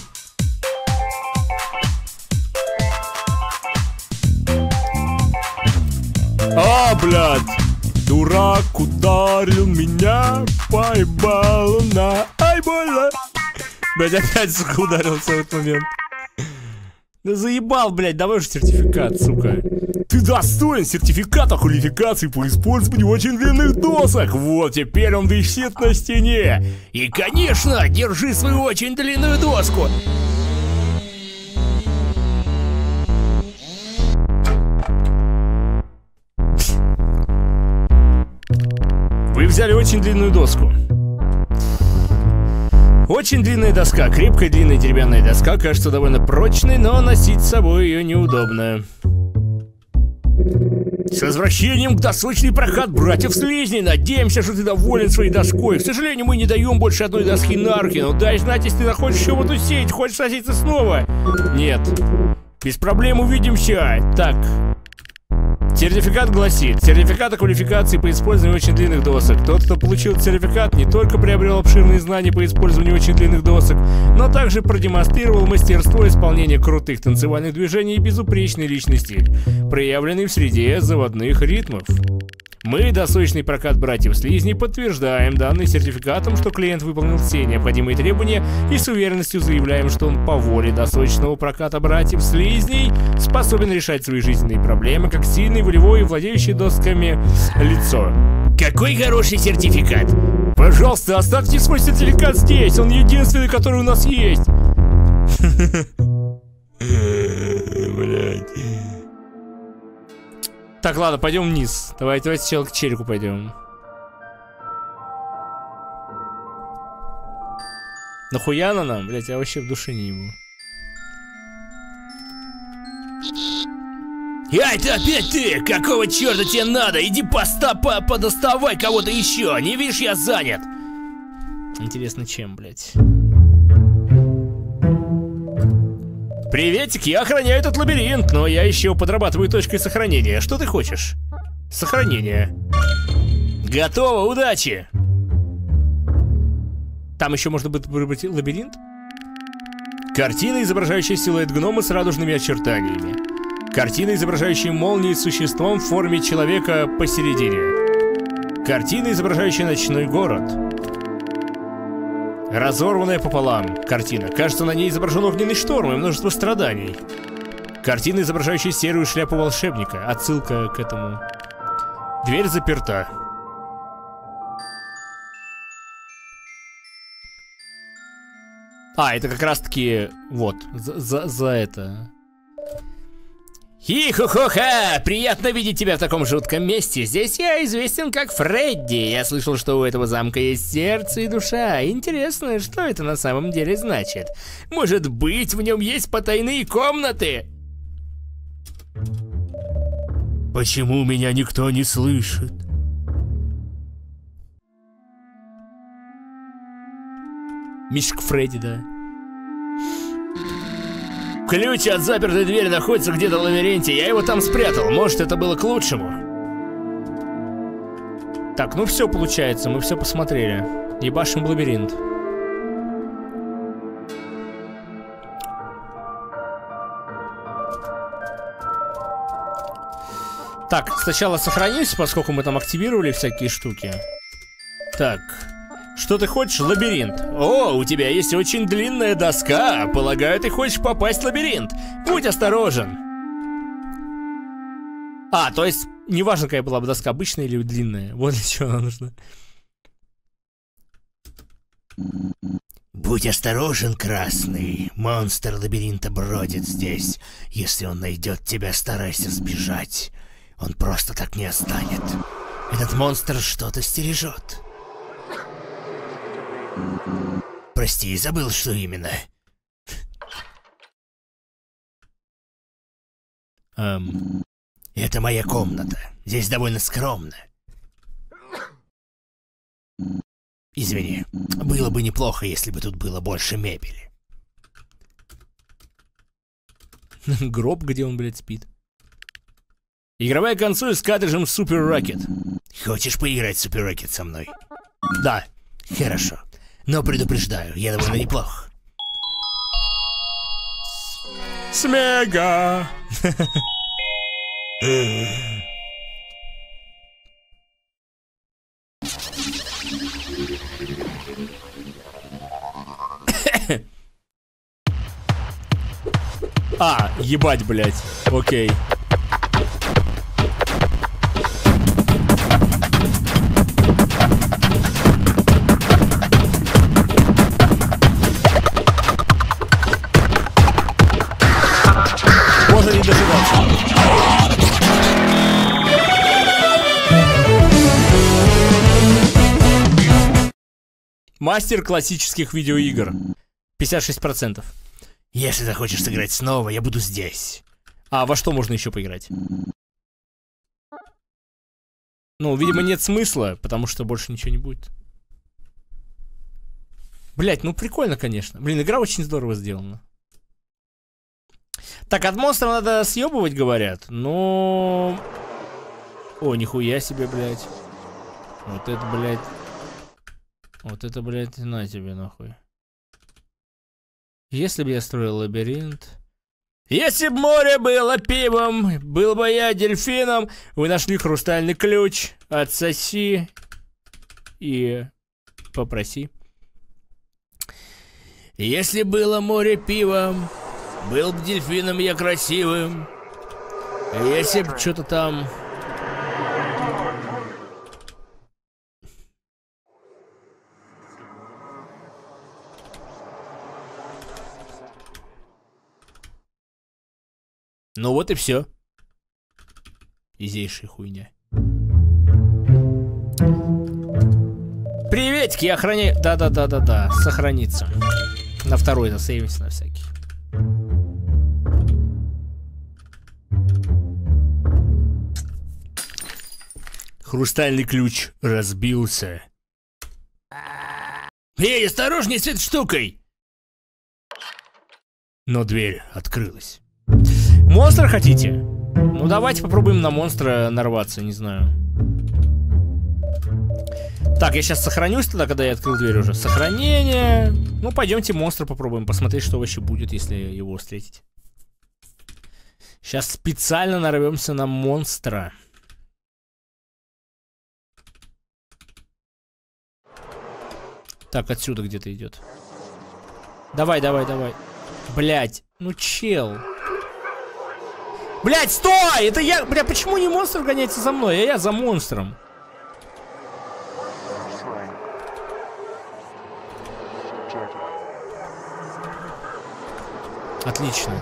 А, блядь! Дурак ударил меня, поебал на... Ай, больно! Блядь, опять, сука, ударился в этот момент. Да заебал, блядь, давай уже сертификат, сука. Ты достоин сертификата квалификации по использованию очень длинных досок. Вот, теперь он висит на стене. И, конечно, держи свою очень длинную доску. Вы взяли очень длинную доску. Очень длинная доска, крепкая длинная деревянная доска, кажется довольно прочной, но носить с собой ее неудобно. С возвращением к досочный прокат братьев Слизней. Надеемся, что ты доволен своей доской. К сожалению, мы не даем больше одной доски на руки, но дай знать, если ты находишь еще в эту сеть. Хочешь садиться снова? Нет. Без проблем, увидимся. Так. Сертификат гласит: сертификат о квалификации по использованию очень длинных досок. Тот, кто получил сертификат, не только приобрел обширные знания по использованию очень длинных досок, но также продемонстрировал мастерство исполнения крутых танцевальных движений и безупречный личный стиль, проявленный в среде заводных ритмов. Мы, досочный прокат братьев Слизней, подтверждаем данным сертификатом, что клиент выполнил все необходимые требования, и с уверенностью заявляем, что он по воле досочного проката братьев Слизней способен решать свои жизненные проблемы как сильный, волевой и владеющий досками лицо. Какой хороший сертификат! Пожалуйста, оставьте свой сертификат здесь, он единственный, который у нас есть. Блять. Так, ладно, пойдем вниз. Давайте сначала к челику пойдем. Нахуя она нам? Блять, я вообще в душе не ебу. Ай, ты опять ты! Какого черта тебе надо? Иди подоставай кого-то еще! Не видишь, я занят! Интересно, чем, блять? Приветик, я охраняю этот лабиринт, но я еще подрабатываю точкой сохранения. Что ты хочешь? Сохранение. Готово, удачи! Там еще можно будет выбрать лабиринт? Картина, изображающая силуэт гнома с радужными очертаниями. Картина, изображающая молнии с существом в форме человека посередине. Картина, изображающая ночной город. Разорванная пополам картина. Кажется, на ней изображен огненный шторм и множество страданий. Картина, изображающая серую шляпу волшебника. Отсылка к этому. Дверь заперта. А, это как раз-таки... Вот, за это... Хи-хо-хо-ха! Приятно видеть тебя в таком жутком месте. Здесь я известен как Фредди. Я слышал, что у этого замка есть сердце и душа. Интересно, что это на самом деле значит? Может быть, в нем есть потайные комнаты? Почему меня никто не слышит? Мишка Фредди, да. Ключ от запертой двери находится где-то в лабиринте. Я его там спрятал. Может, это было к лучшему. Так, ну все получается. Мы все посмотрели. Ебашим в лабиринт. Так, сначала сохранимся, поскольку мы там активировали всякие штуки. Так... Что ты хочешь? Лабиринт. О, у тебя есть очень длинная доска. Полагаю, ты хочешь попасть в лабиринт. Будь осторожен. А, то есть, неважно, какая была бы доска, обычная или длинная. Вот для чего она нужна. Будь осторожен, Красный. Монстр лабиринта бродит здесь. Если он найдет тебя, старайся сбежать. Он просто так не останет. Этот монстр что-то стережет. Прости, забыл, что именно. Это моя комната. Здесь довольно скромно. Извини, было бы неплохо, если бы тут было больше мебели. Гроб, где он, блядь, спит. Игровая консоль с картриджем Super Rocket. Хочешь поиграть в Super Rocket со мной? Да, хорошо. Но предупреждаю, я довольно неплох. Смега! А, ебать, блядь. Окей. Можно не дожидаться. Мастер классических видеоигр. 56%. Если захочешь сыграть снова, я буду здесь. А во что можно еще поиграть? Ну, видимо, нет смысла, потому что больше ничего не будет. Блять, ну прикольно, конечно. Блин, игра очень здорово сделана. Так, от монстра надо съебывать, говорят. Но... О, нихуя себе, блядь. Вот это, блядь. Вот это, блядь, на тебе, нахуй. Если бы я строил лабиринт... Если бы море было пивом, был бы я дельфином, вы нашли хрустальный ключ, отсоси и попроси. Если было море пивом, был бы дельфином я красивым. Если бы что-то там... Ну вот и все. Изейшая хуйня. Приветики, я охраняю... Да. Сохранится. На второй засейвимся на всякий. Хрустальный ключ разбился. Эй, осторожней с этой штукой! Но дверь открылась. Монстра хотите? Ну давайте попробуем на монстра нарваться, не знаю. Так, я сейчас сохранюсь тогда, когда я открыл дверь уже. Сохранение. Ну, пойдемте монстра попробуем, посмотреть, что вообще будет, если его встретить. Сейчас специально нарвемся на монстра. Так, отсюда где-то идет. Давай. Блять, ну чел. Блять, стой! Это я... Бля, почему не монстр гоняется за мной, а я за монстром? Отлично.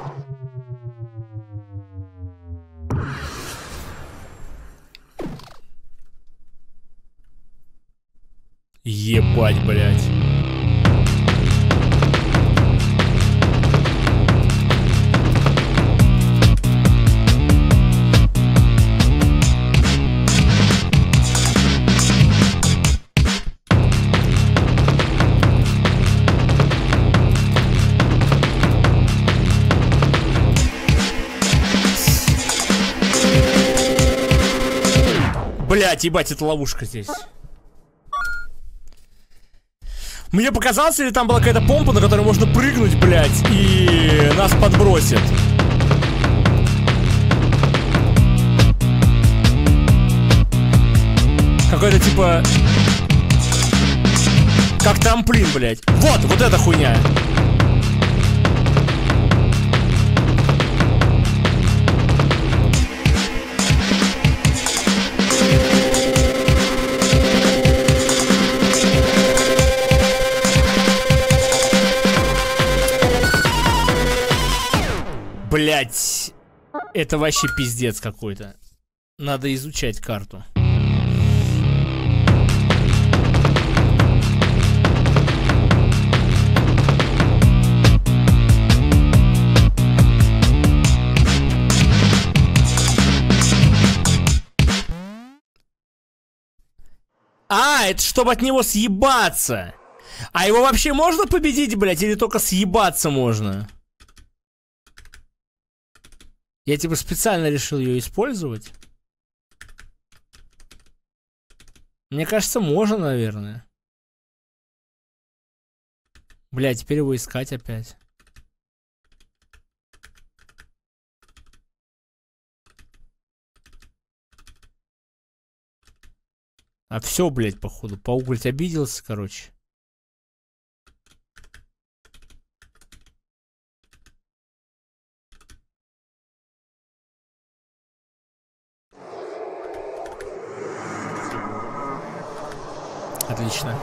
Ебать, блять. Блять, ебать, это ловушка здесь. Мне показалось, или там была какая-то помпа, на которой можно прыгнуть, блять, и нас подбросит. Какой-то типа... Как трамплин, блять. Вот эта хуйня. Блять, это вообще пиздец какой-то. Надо изучать карту. А, это чтобы от него съебаться. А его вообще можно победить, блядь, или только съебаться можно? Я типа специально решил ее использовать. Мне кажется, можно, наверное. Бля, теперь его искать опять. А все, блядь, походу. Паук, блядь, обиделся, короче. Отлично.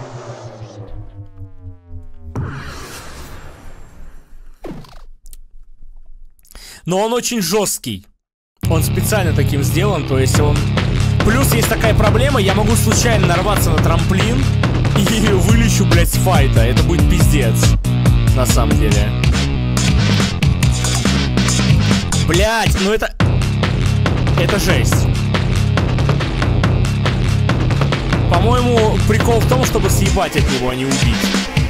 Но он очень жесткий. Он специально таким сделан, то есть он... Плюс есть такая проблема, я могу случайно нарваться на трамплин и вылечу, блядь, с файта. Это будет пиздец. На самом деле. Блядь, ну это... Это жесть. По-моему, прикол в том, чтобы съебать от него, а не убить.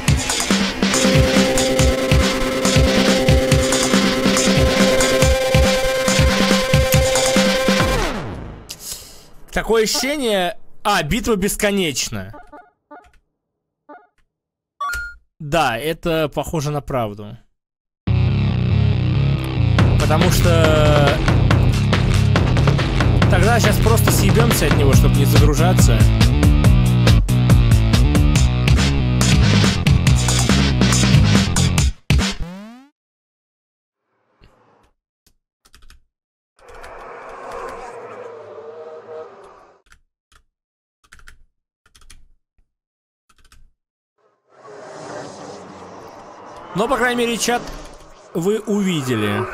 Такое ощущение... А, битва бесконечна. Да, это похоже на правду. Потому что... Тогда сейчас просто съебемся от него, чтобы не загружаться. Но, по крайней мере, чат вы увидели,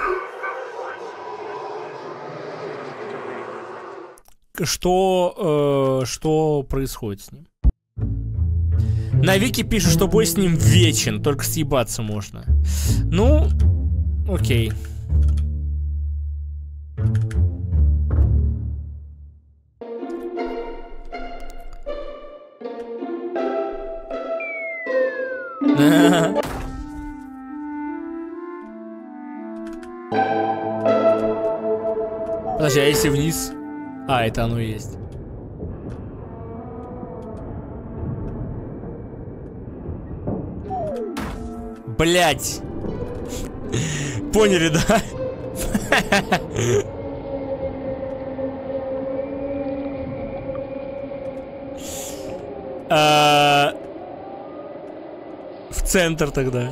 что происходит с ним. На Вики пишут, что бой с ним вечен, только съебаться можно. Ну, окей. Подожди, а если вниз? А, это оно и есть. Блять. Поняли, да? В центр тогда.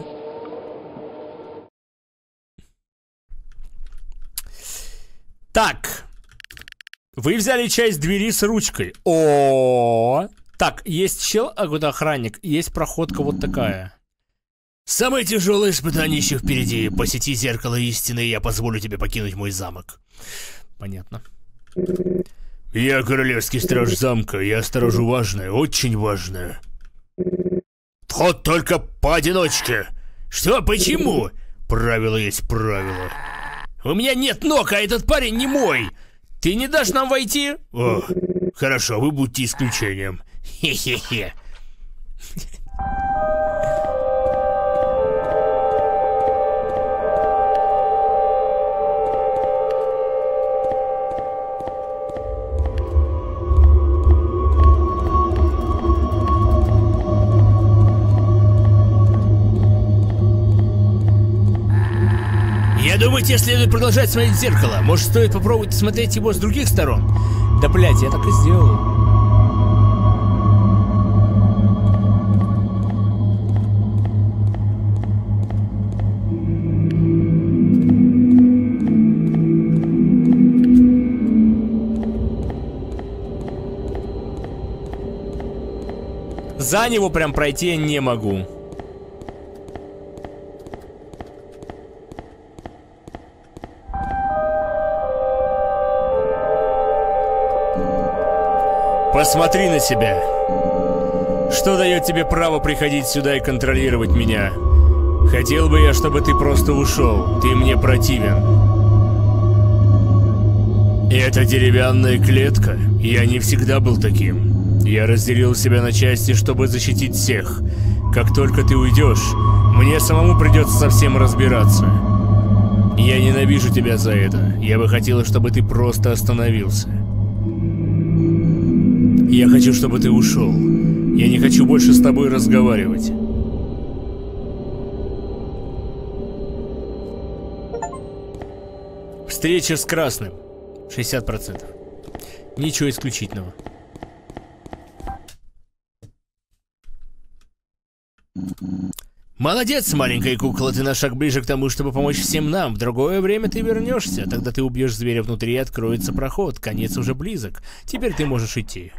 Так. Вы взяли часть двери с ручкой. О, так, есть чел, какой-то охранник. Есть проходка вот такая. Самое тяжелое испытание еще впереди. Посети зеркало истины, и я позволю тебе покинуть мой замок. Понятно. Я королевский страж замка. Я сторожу важное, очень важное. Вход только поодиночке. Что, почему? Правило есть правило. У меня нет ног, а этот парень не мой. Ты не дашь нам войти? О, хорошо, вы будете исключением. Хе-хе-хе. Я думаю, тебе следует продолжать смотреть в зеркало. Может, стоит попробовать смотреть его с других сторон? Да, блядь, я так и сделал. За него прям пройти я не могу. Посмотри на себя. Что дает тебе право приходить сюда и контролировать меня? Хотел бы я, чтобы ты просто ушел. Ты мне противен. Это деревянная клетка. Я не всегда был таким. Я разделил себя на части, чтобы защитить всех. Как только ты уйдешь, мне самому придется со всем разбираться. Я ненавижу тебя за это. Я бы хотел, чтобы ты просто остановился. Я хочу, чтобы ты ушел. Я не хочу больше с тобой разговаривать. Встреча с красным. 60%. Ничего исключительного. Молодец, маленькая кукла, ты на шаг ближе к тому, чтобы помочь всем нам. В другое время ты вернешься. Тогда ты убьешь зверя внутри, и откроется проход. Конец уже близок. Теперь ты можешь идти.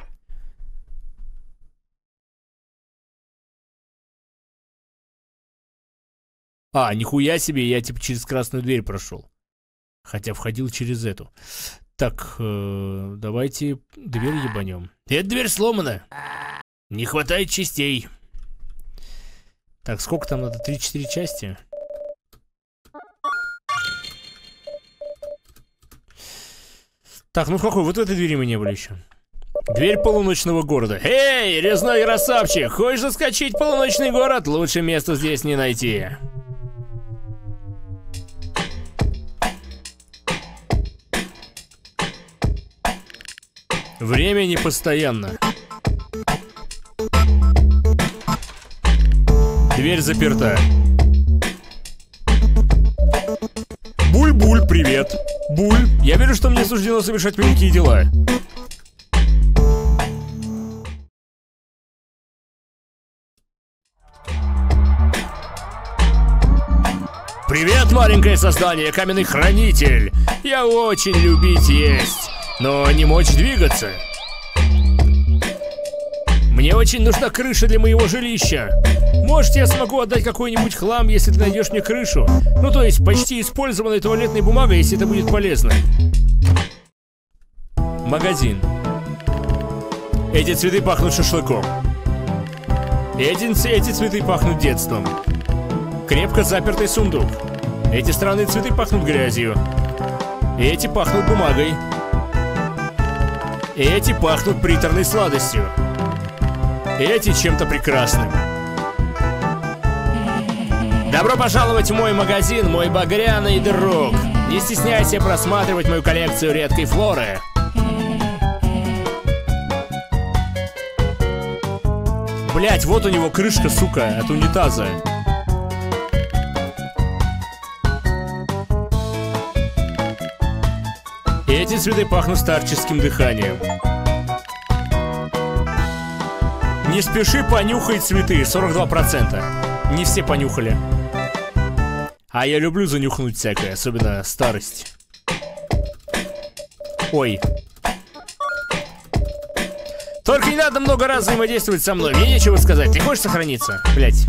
А, нихуя себе, я типа через красную дверь прошел. Хотя входил через эту. Так, давайте дверь ебанем. Эта дверь сломана. Не хватает частей. Так, сколько там надо? 3-4 части? Так, ну в какой? Вот в этой двери мы не были еще. Дверь полуночного города. Эй, резной красавчик! Хочешь заскочить в полуночный город? Лучше места здесь не найти. Время непостоянно. Дверь заперта. Буль-буль, привет. Буль, я верю, что мне суждено совершать великие дела. Привет, маленькое создание, каменный хранитель. Я очень любить есть, но не мочь двигаться. Мне очень нужна крыша для моего жилища. Может, я смогу отдать какой-нибудь хлам, если ты найдешь мне крышу? Ну, то есть, почти использованная туалетная бумага, если это будет полезно. Магазин. Эти цветы пахнут шашлыком. Эти цветы пахнут детством. Крепко запертый сундук. Эти странные цветы пахнут грязью. Эти пахнут бумагой. Эти пахнут приторной сладостью. Эти чем-то прекрасным. Добро пожаловать в мой магазин, мой багряный друг. Не стесняйся просматривать мою коллекцию редкой флоры. Блять, вот у него крышка, сука, от унитаза. Эти цветы пахнут старческим дыханием. Не спеши, понюхай цветы, 42%. Не все понюхали. А я люблю занюхнуть всякое, особенно старость. Ой. Только не надо много раз взаимодействовать со мной, мне нечего сказать. Ты хочешь сохраниться? Блять.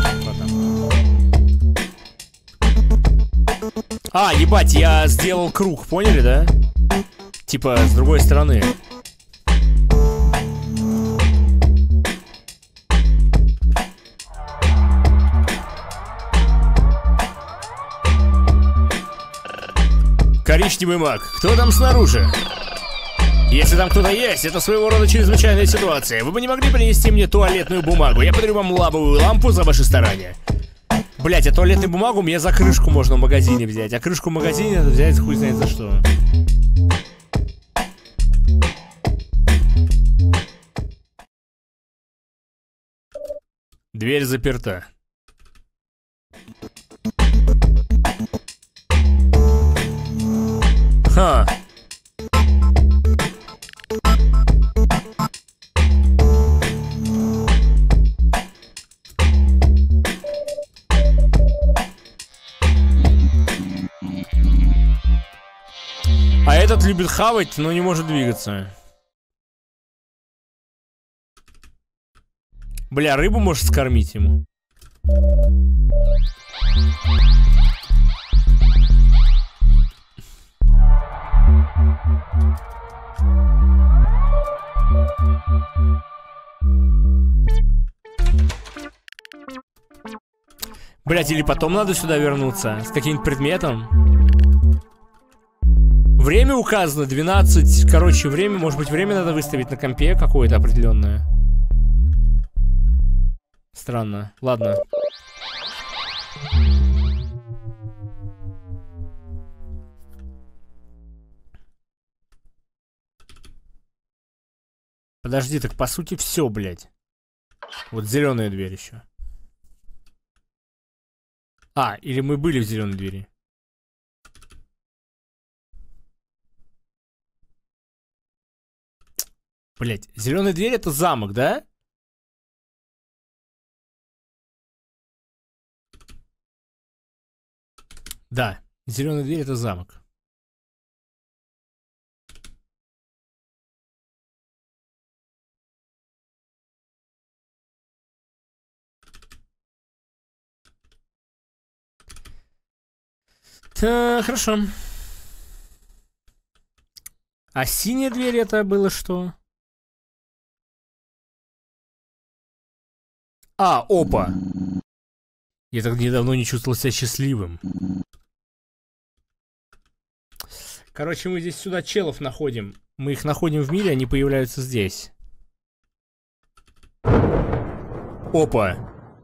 А, ебать, я сделал круг, поняли, да? Типа, с другой стороны. Коричневый маг, кто там снаружи? Если там кто-то есть, это своего рода чрезвычайная ситуация. Вы бы не могли принести мне туалетную бумагу? Я подарю вам лавовую лампу за ваши старания. Блять, а туалетную бумагу мне за крышку можно в магазине взять. А крышку в магазине надо взять хуй знает за что. Дверь заперта. Ха. А этот любит хавать, но не может двигаться. Бля, рыбу можешь скормить ему. Блять, или потом надо сюда вернуться с каким-нибудь предметом. Время указано 12. Короче, время, может быть, время надо выставить на компе какое-то определенное. Странно. Ладно. Подожди, так по сути все, блядь. Вот зеленая дверь еще. А, или мы были в зеленой двери? Блять, зеленая дверь это замок, да? Да, зеленая дверь это замок. Так, хорошо. А синяя дверь это было что? А, опа. Я так недавно не чувствовал себя счастливым. Короче, мы здесь сюда челов находим. Мы их находим в мире, они появляются здесь. Опа.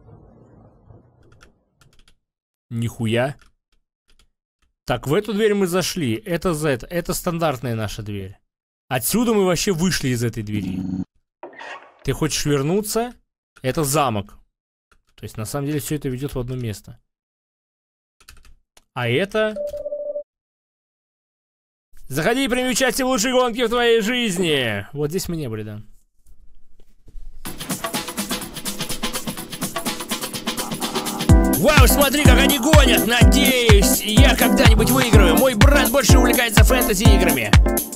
Нихуя. Так, в эту дверь мы зашли. Это Z. Это стандартная наша дверь. Отсюда мы вообще вышли из этой двери. Ты хочешь вернуться? Это замок. То есть, на самом деле, все это ведет в одно место. А это... Заходи и прими участие в лучшей гонке в твоей жизни. Вот здесь мы не были, да. Вау, смотри, как они гонят! Надеюсь, я когда-нибудь выиграю. Мой брат больше увлекается фэнтези-играми.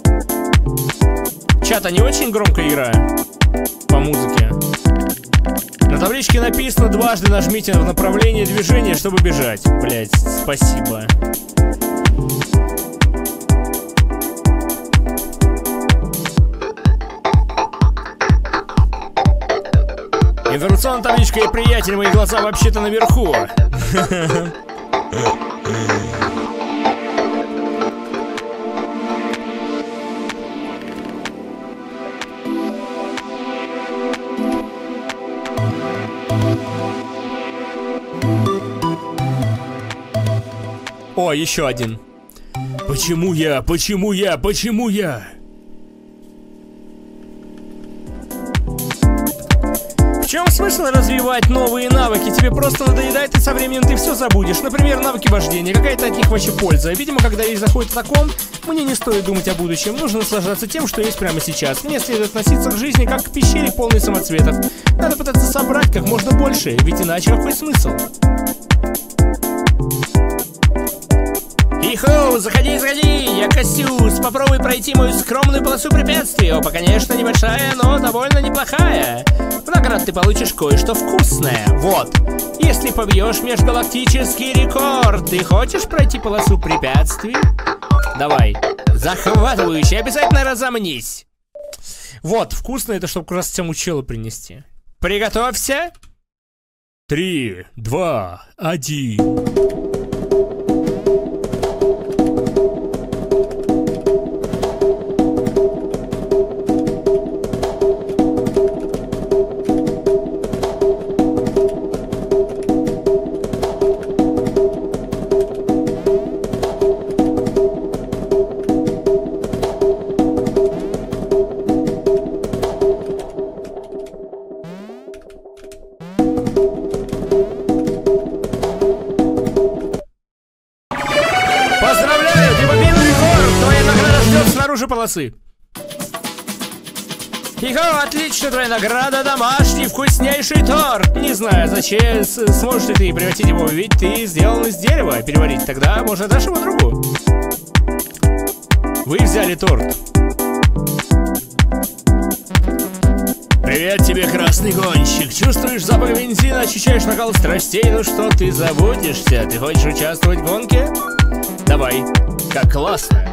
Чат, не очень громко играю по музыке. На табличке написано: дважды нажмите в направлении движения, чтобы бежать. Блять, спасибо. Информационная табличка и приятель, мои глаза вообще-то наверху. О, еще один. Почему я? Почему я? Почему я? В чем смысл развивать новые навыки? Тебе просто надоедает, и со временем ты все забудешь. Например, навыки вождения. Какая-то от них вообще польза? Видимо, когда речь заходит о таком, мне не стоит думать о будущем. Нужно наслаждаться тем, что есть прямо сейчас. Мне следует относиться к жизни как к пещере, полной самоцветов. Надо пытаться собрать как можно больше, ведь иначе какой смысл? Ихо, заходи, заходи, я Кассиус. Попробуй пройти мою скромную полосу препятствий. Опа, конечно, небольшая, но довольно неплохая. В награду ты получишь кое-что вкусное. Вот, если побьешь межгалактический рекорд. Ты хочешь пройти полосу препятствий? Давай, захватывающе, обязательно разомнись. Вот, вкусно это, чтобы как раз всему челу принести. Приготовься. 3, 2, 1. Полосы. Ихо, отлично, твоя награда, домашний вкуснейший торт. Не знаю, зачем, сможешь ли ты превратить его, ведь ты сделан из дерева. Переварить тогда, может, дашь его другу. Вы взяли торт. Привет тебе, красный гонщик. Чувствуешь запах бензина, ощущаешь накал страстей. Ну что, ты заводишься? Ты хочешь участвовать в гонке? Давай, как классно.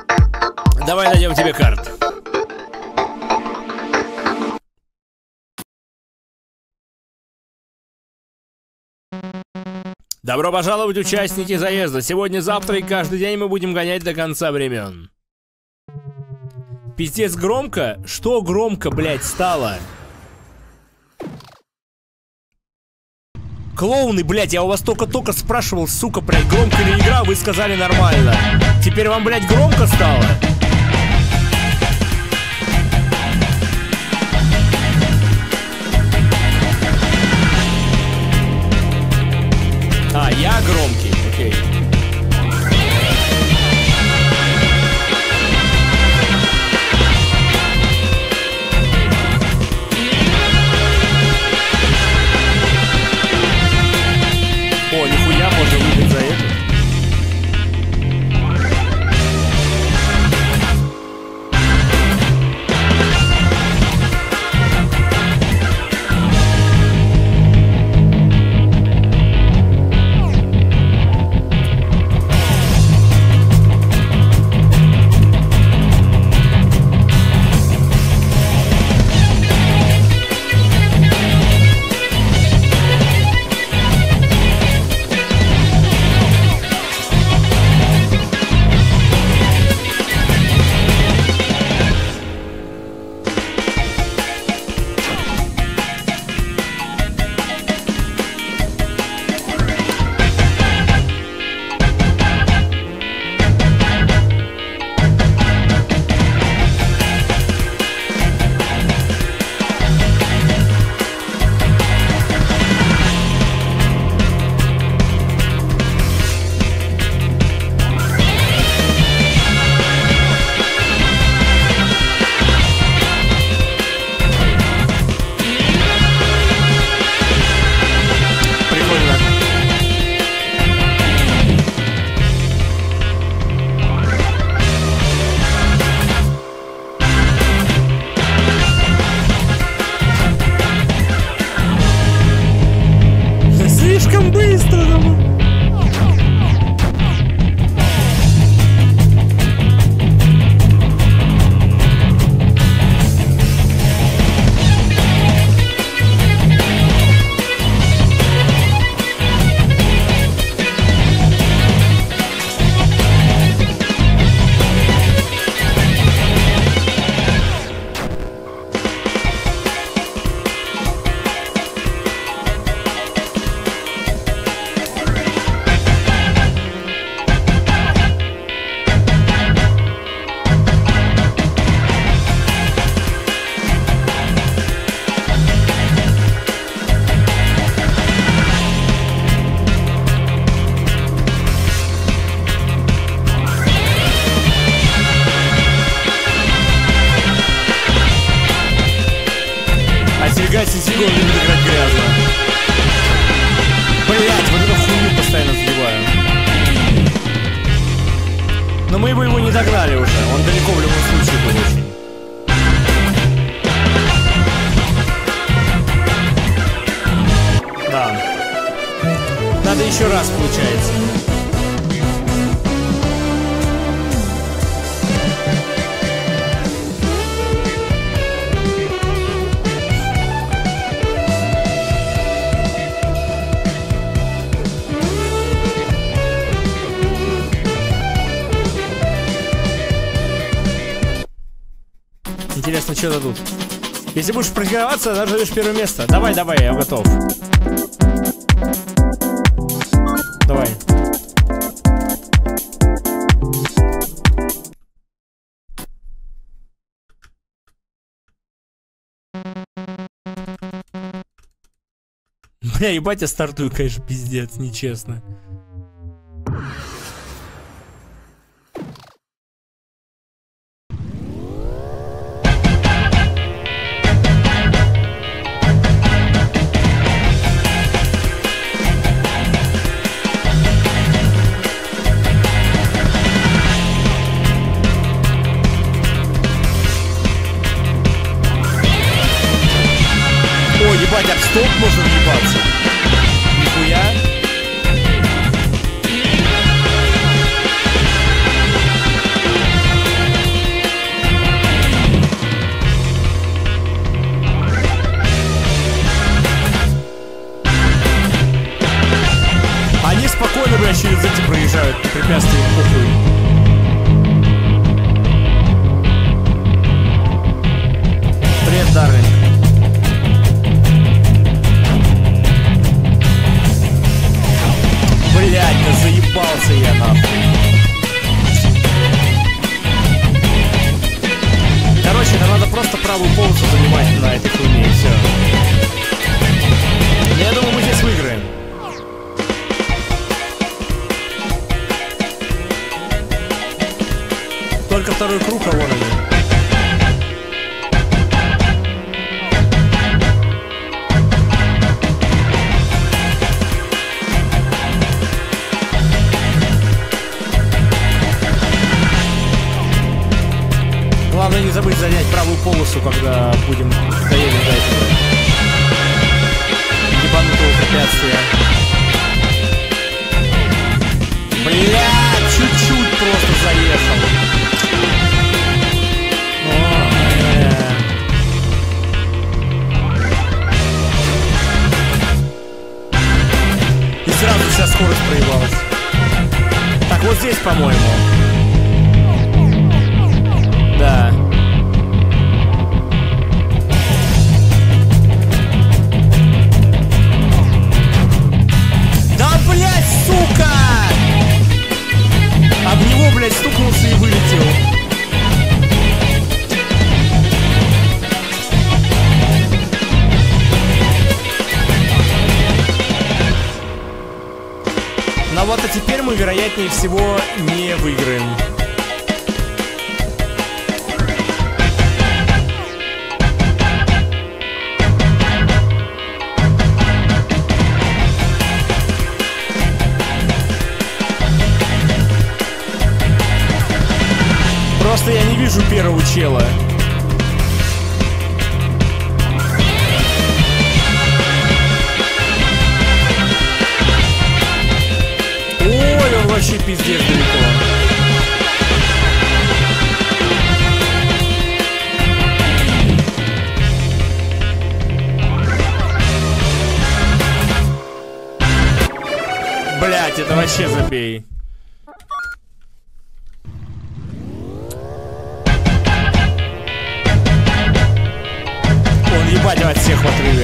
Давай найдем тебе карт. Добро пожаловать, участники заезда. Сегодня, завтра и каждый день мы будем гонять до конца времен. Пиздец громко? Что громко, блядь, стало? Клоуны, блядь, я у вас только спрашивал, сука, блядь, громко ли игра, вы сказали нормально. Теперь вам, блядь, громко стало? А, я громкий, окей. О, нихуя, можно выиграть за это. Сигон любит играть грязно. Блять, вот эту хуйню постоянно сбиваю. Но мы бы его не догнали уже. Он далеко в любом случае был очень. Да. Надо еще раз, получается. Интересно, что дадут. Если будешь прогреваться, нажмешь первое место. Давай, давай, я готов. Давай. Бля, ебать, я стартую, конечно, пиздец, нечестно. Ебать, об стоп можно въебаться. Нихуя. Они Только второй круг, а вон они. Главное не забыть занять правую полосу, когда будем доедем до этого ебанутого препятствия. Бля, чуть-чуть просто заехал. И сразу вся скорость проебалась. Так, вот здесь, по-моему. Да. Да, блядь, сука! Об него, блядь, стукнулся и вылетел. Ну вот, а теперь мы, вероятнее всего, не выиграем. Просто я не вижу первого чела. Ой, он вообще пиздец далеко. Блять, это вообще забей. Ебать от всех в отрыве.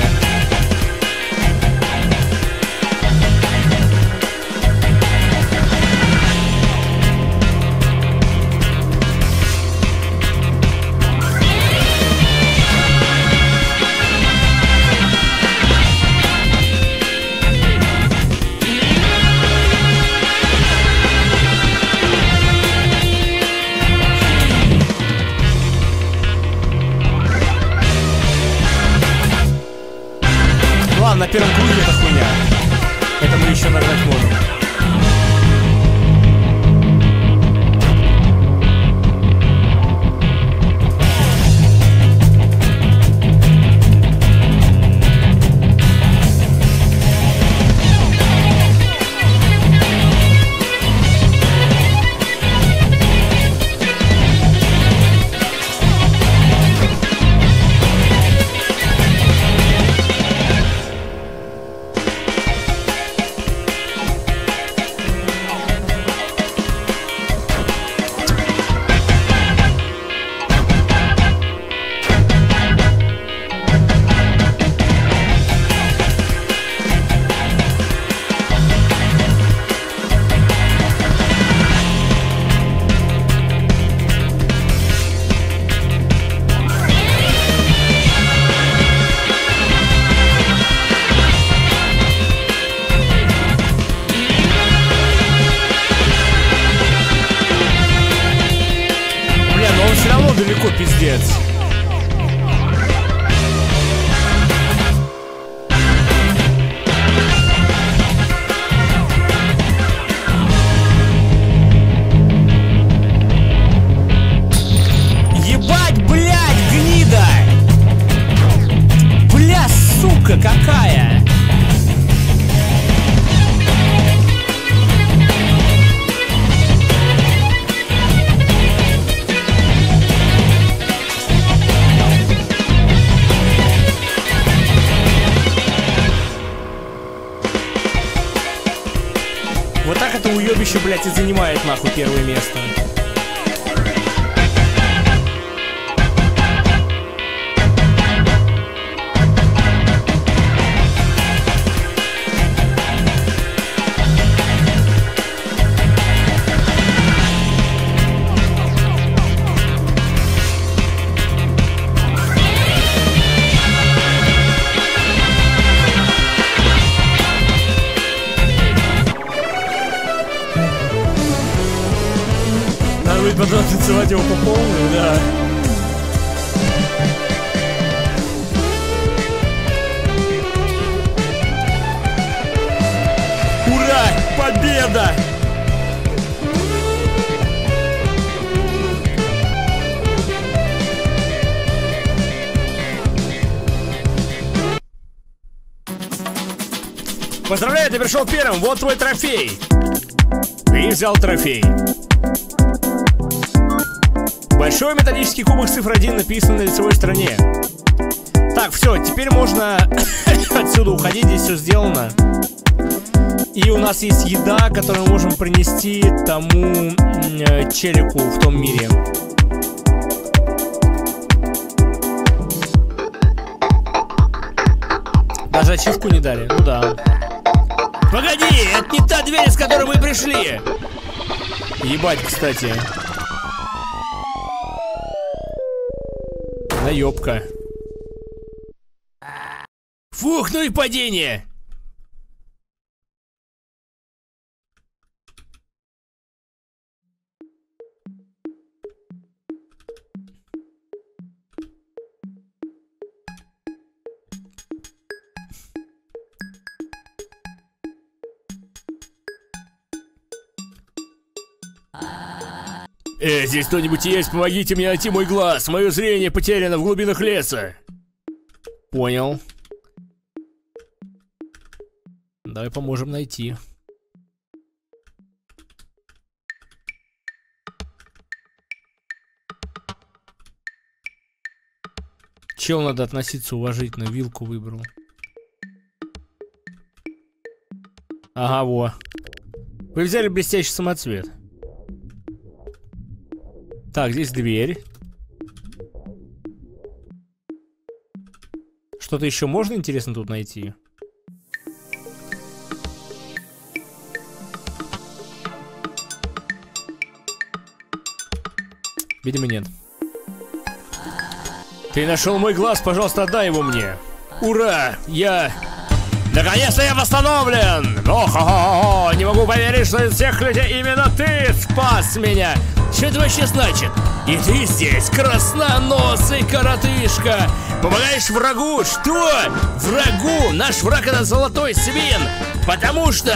На первом круге это хуйня. Это мы еще нагнать можем. Далеко, пиздец. Ебать, блядь, гнида! Бля, сука, какая! Вот так это уебище, блядь, и занимает нахуй первое место. потом танцевать его по полной, да. Ура! Победа! Поздравляю, ты пришел первым, вот твой трофей. Ты взял трофей. Большой металлический кубок с цифрой 1 написан на лицевой стороне. Так, все, теперь можно отсюда уходить, здесь все сделано. И у нас есть еда, которую мы можем принести тому челику в том мире. Даже ачивку не дали, ну да. Погоди, это не та дверь, с которой мы пришли. Ебать, кстати. Наебка. Фух, ну и падение. Здесь кто-нибудь есть? Помогите мне найти мой глаз. Мое зрение потеряно в глубинах леса. Понял. Давай поможем найти. Чел надо относиться уважительно. Вилку выбрал. Ага, во. Вы взяли блестящий самоцвет. Так, здесь дверь. Что-то еще можно, интересно, тут найти? Видимо, нет. Ты нашел мой глаз, пожалуйста, отдай его мне. Ура! Наконец-то я восстановлен! О-хо-хо-хо! Не могу поверить, что из всех людей именно ты спас меня! Что это вообще значит? И ты здесь, красноносый коротышка! Помогаешь врагу? Что? Врагу? Наш враг — это золотой свин! Потому что...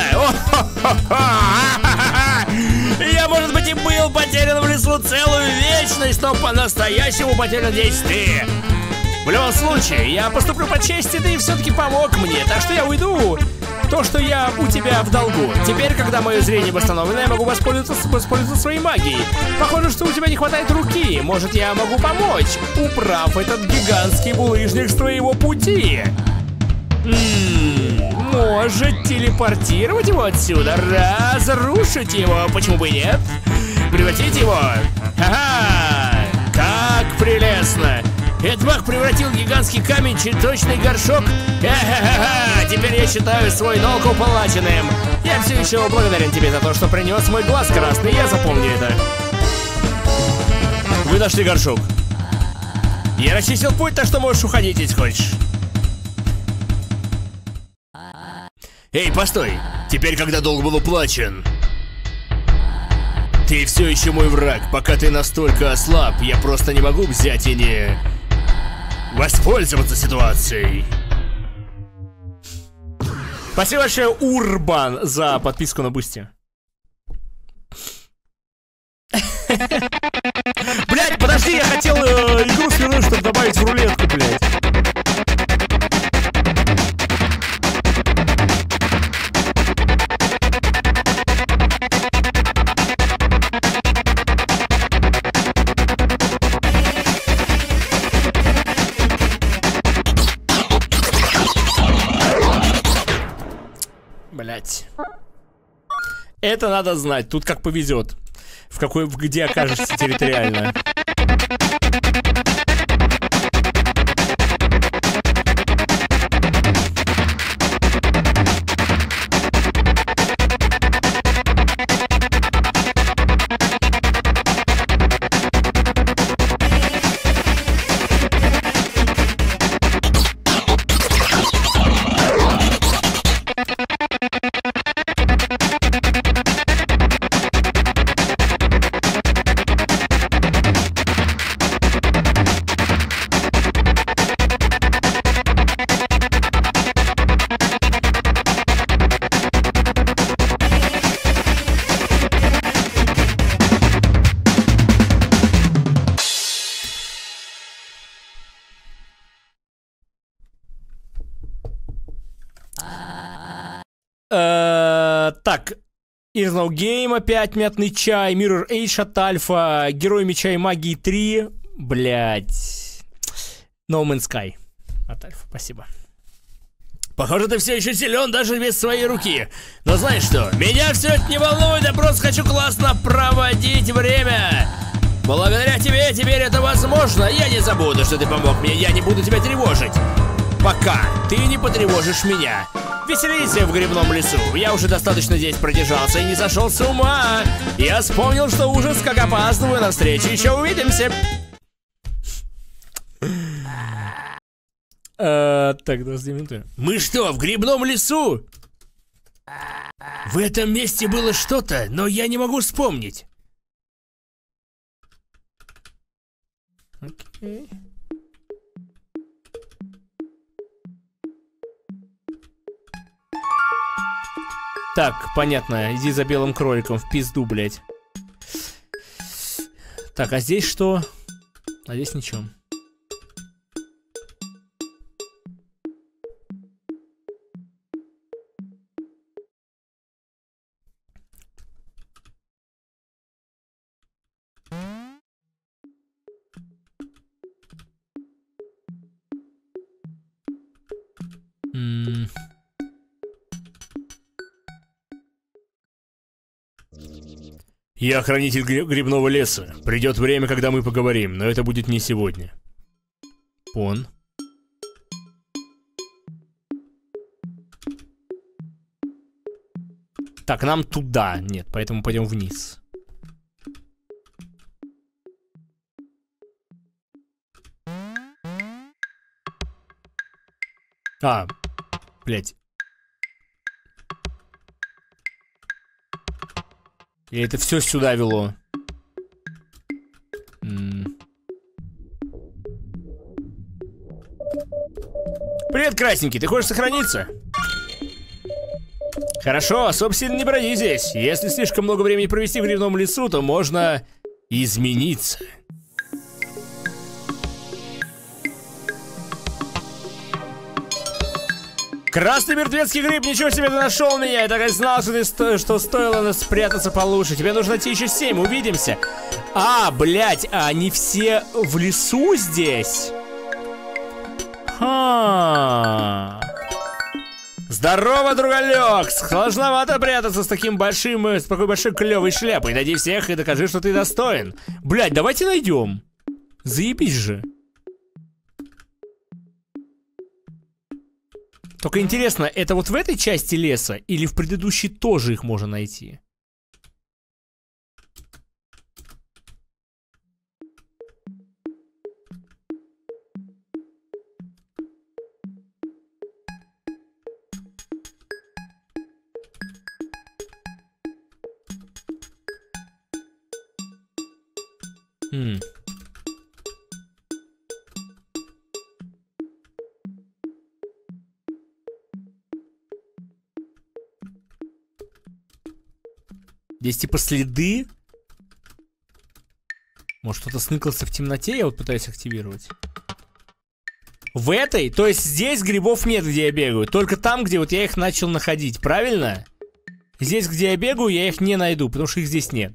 Я, может быть, и был потерян в лесу целую вечность, но по-настоящему потерян здесь ты! В любом случае, я поступлю по чести, ты все-таки помог мне, так что я уйду. То, что я у тебя в долгу. Теперь, когда мое зрение восстановлено, я могу воспользоваться своей магией. Похоже, что у тебя не хватает руки. Может, я могу помочь, управ этот гигантский булыжник с твоего пути. Может телепортировать его отсюда, разрушить его, почему бы и нет? Превратить его? Ага, как прелестно. Этот маг превратил гигантский камень в цветочный горшок. Ха-ха-ха! Теперь я считаю свой долг уплаченным. Я все еще благодарен тебе за то, что принес мой глаз красный. Я запомню это. Вы нашли горшок. Я расчистил путь, так что можешь уходить, если хочешь. Эй, постой! Теперь, когда долг был уплачен, ты все еще мой враг. Пока ты настолько ослаб, я просто не могу взять и не... воспользоваться ситуацией. Спасибо большое, Урбан, за подписку на Бусти. Блять, подожди, я хотел игру свернуть, чтобы добавить в рулетку, блять. Блять. Это надо знать. Тут как повезет. Где окажешься территориально. Так, Here's No Game опять, мятный чай, Mirror Edge от Альфа, Герой Меча и Магии 3, блять, No Man's Sky от Альфа, спасибо. Похоже, ты все еще силен даже без своей руки. Но знаешь что, меня все это не волнует, я просто хочу классно проводить время. Благодаря тебе теперь это возможно. Я не забуду, что ты помог мне, я не буду тебя тревожить. Пока ты не потревожишь меня. Веселись в грибном лесу. Я уже достаточно здесь продержался и не сошел с ума. Я вспомнил, что ужас, как опаздываю на встречу. Еще увидимся. Так, 22 минуты. Мы что, в грибном лесу? В этом месте было что-то, но я не могу вспомнить. Окей. Так, понятно, иди за белым кроликом в пизду, блядь. Так, а здесь что? А здесь ничего. Я хранитель грибного леса. Придет время, когда мы поговорим, но это будет не сегодня. Он. Так, нам туда. Нет, поэтому пойдем вниз. А, блядь. И это все сюда вело. Привет, красненький, ты хочешь сохраниться? Хорошо, особо сильно не броди здесь. Если слишком много времени провести в грибном лесу, то можно измениться. Красный мертвецкий гриб, ничего себе, ты нашел меня. Я так и знал, что стоило нас спрятаться получше. Тебе нужно найти еще 7, увидимся. А, блядь, а они все в лесу здесь? Ха. Здорово, другалек! Сложновато прятаться с такой большой клевой шляпой. Найди всех и докажи, что ты достоин. Блядь, давайте найдем. Заебись же. Только интересно, это вот в этой части леса или в предыдущей тоже их можно найти? Здесь типа следы. Может, кто-то сныкался в темноте, я вот пытаюсь активировать. В этой? То есть здесь грибов нет, где я бегаю. Только там, где вот я их начал находить, правильно? Здесь, где я бегаю, я их не найду, потому что их здесь нет.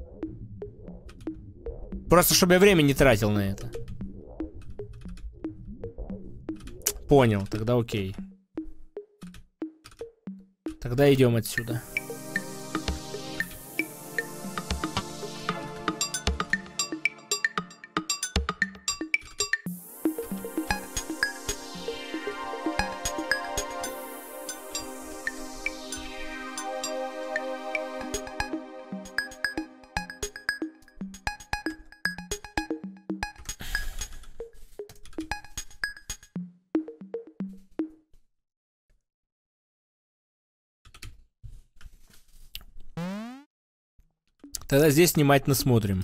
Просто, чтобы я время не тратил на это. Понял, тогда окей. Тогда идем отсюда. Тогда здесь внимательно смотрим.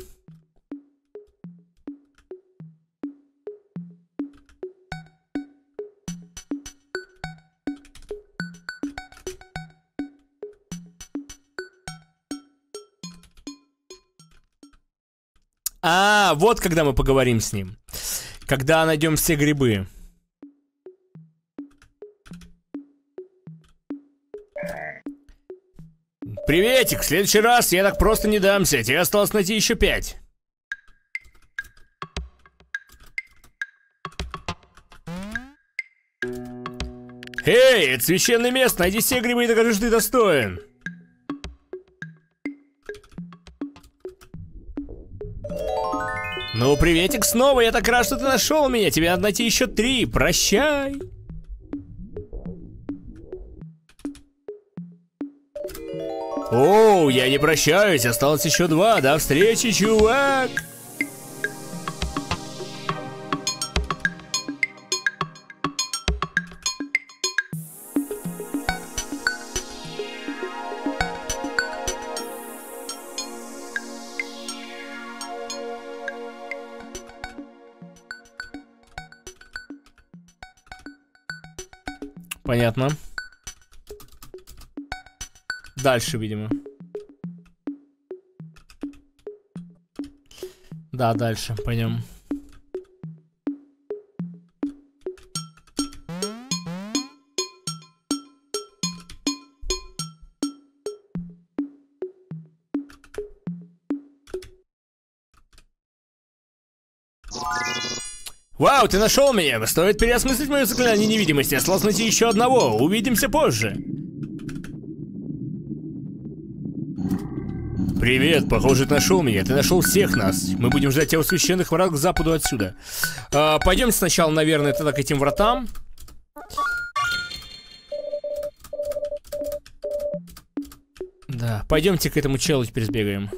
А, вот когда мы поговорим с ним. Когда найдем все грибы. Приветик, в следующий раз я так просто не дамся. Тебе осталось найти еще 5. Эй, это священное место, найди все грибы и докажи, что ты достоин. Ну, приветик снова, я так рад, что ты нашел меня. Тебе надо найти еще 3, прощай. Оу, я не прощаюсь, осталось еще 2, до встречи, чувак. Понятно. Дальше, видимо. Да, дальше, пойдем. Вау, ты нашел меня! Стоит переосмыслить мое заклинание невидимости, осталось найти еще одного. Увидимся позже. Привет, похоже, ты нашел меня. Ты нашел всех нас. Мы будем ждать тебя у священных врат к западу отсюда. Пойдемте сначала, наверное, тогда к этим вратам. Да, пойдемте к этому челу теперь сбегаем.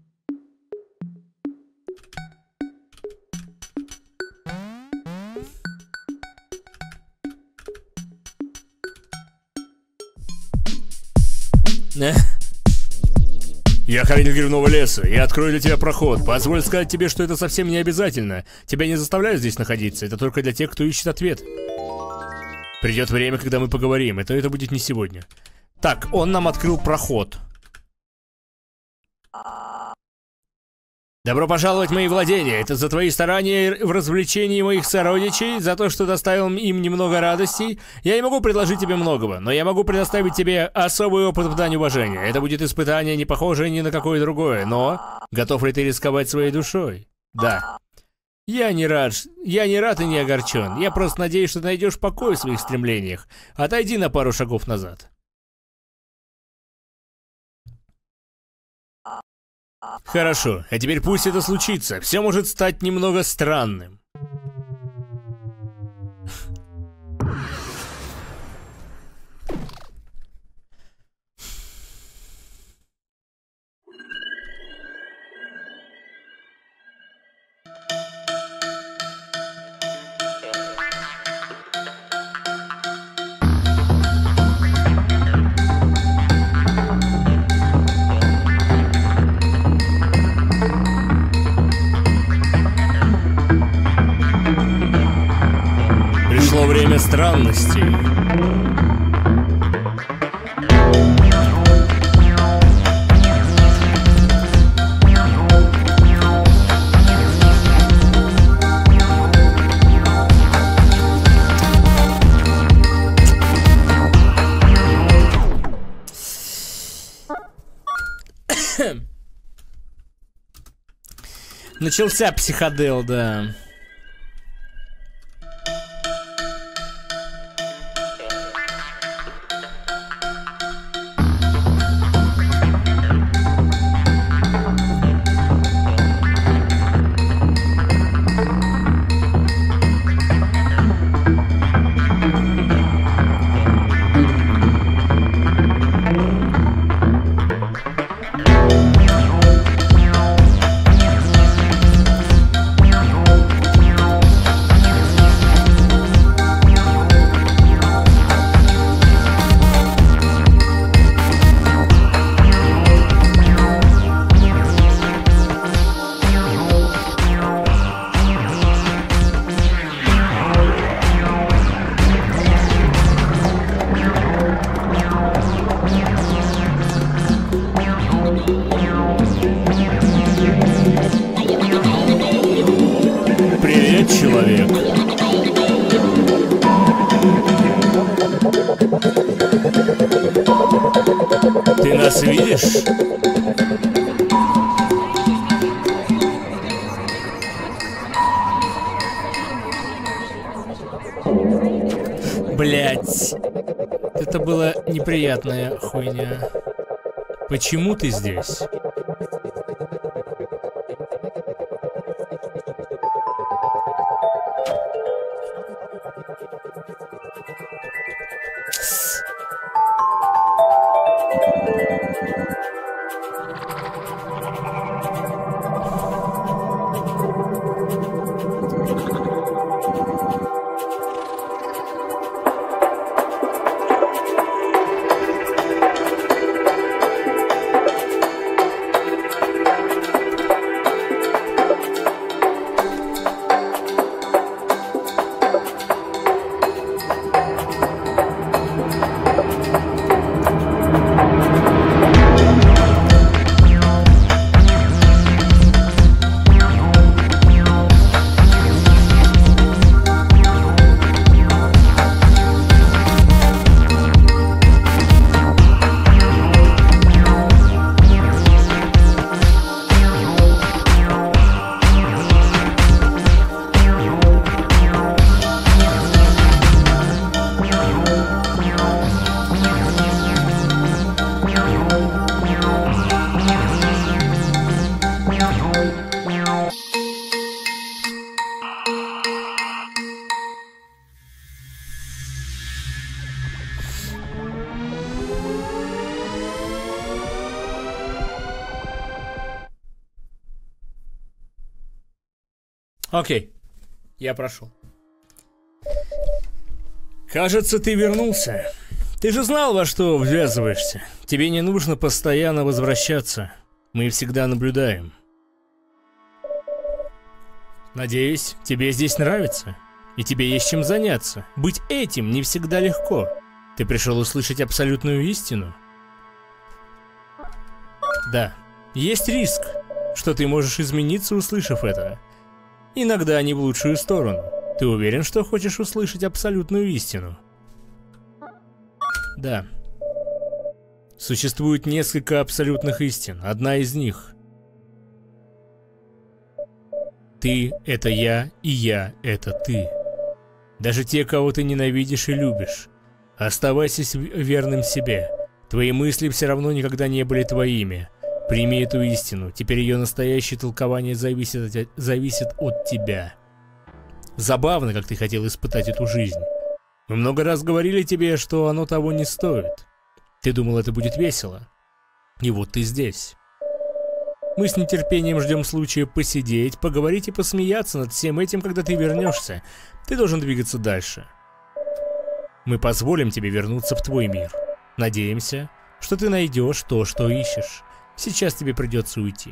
Я хранитель грибного леса, я открою для тебя проход. Позволь сказать тебе, что это совсем не обязательно. Тебя не заставляют здесь находиться, это только для тех, кто ищет ответ. Придет время, когда мы поговорим, это будет не сегодня. Так, он нам открыл проход. Добро пожаловать в мои владения. Это за твои старания в развлечении моих сородичей, за то, что доставил им немного радостей. Я не могу предложить тебе многого, но я могу предоставить тебе особый опыт в дань уважения. Это будет испытание, не похожее ни на какое другое, но готов ли ты рисковать своей душой? Да. Я не рад и не огорчен. Я просто надеюсь, что ты найдешь покой в своих стремлениях. Отойди на пару шагов назад. Хорошо, а теперь пусть это случится. Все может стать немного странным. Пришло время странностей. Начался психодел, да. Привет, человек. Ты нас видишь? Блять, это была неприятная хуйня. Почему ты здесь? Окей, я прошел. Кажется, ты вернулся. Ты же знал, во что ввязываешься. Тебе не нужно постоянно возвращаться. Мы всегда наблюдаем. Надеюсь, тебе здесь нравится. И тебе есть чем заняться. Быть этим не всегда легко. Ты пришел услышать абсолютную истину? Да, есть риск, что ты можешь измениться, услышав это. Иногда не в лучшую сторону. Ты уверен, что хочешь услышать абсолютную истину? Да. Существует несколько абсолютных истин. Одна из них. Ты — это я, и я — это ты. Даже те, кого ты ненавидишь и любишь. Оставайся верным себе. Твои мысли все равно никогда не были твоими. Прими эту истину. Теперь ее настоящее толкование зависит от тебя. Забавно, как ты хотел испытать эту жизнь. Мы много раз говорили тебе, что оно того не стоит. Ты думал, это будет весело. И вот ты здесь. Мы с нетерпением ждем случая посидеть, поговорить и посмеяться над всем этим, когда ты вернешься. Ты должен двигаться дальше. Мы позволим тебе вернуться в твой мир. Надеемся, что ты найдешь то, что ищешь. Сейчас тебе придется уйти.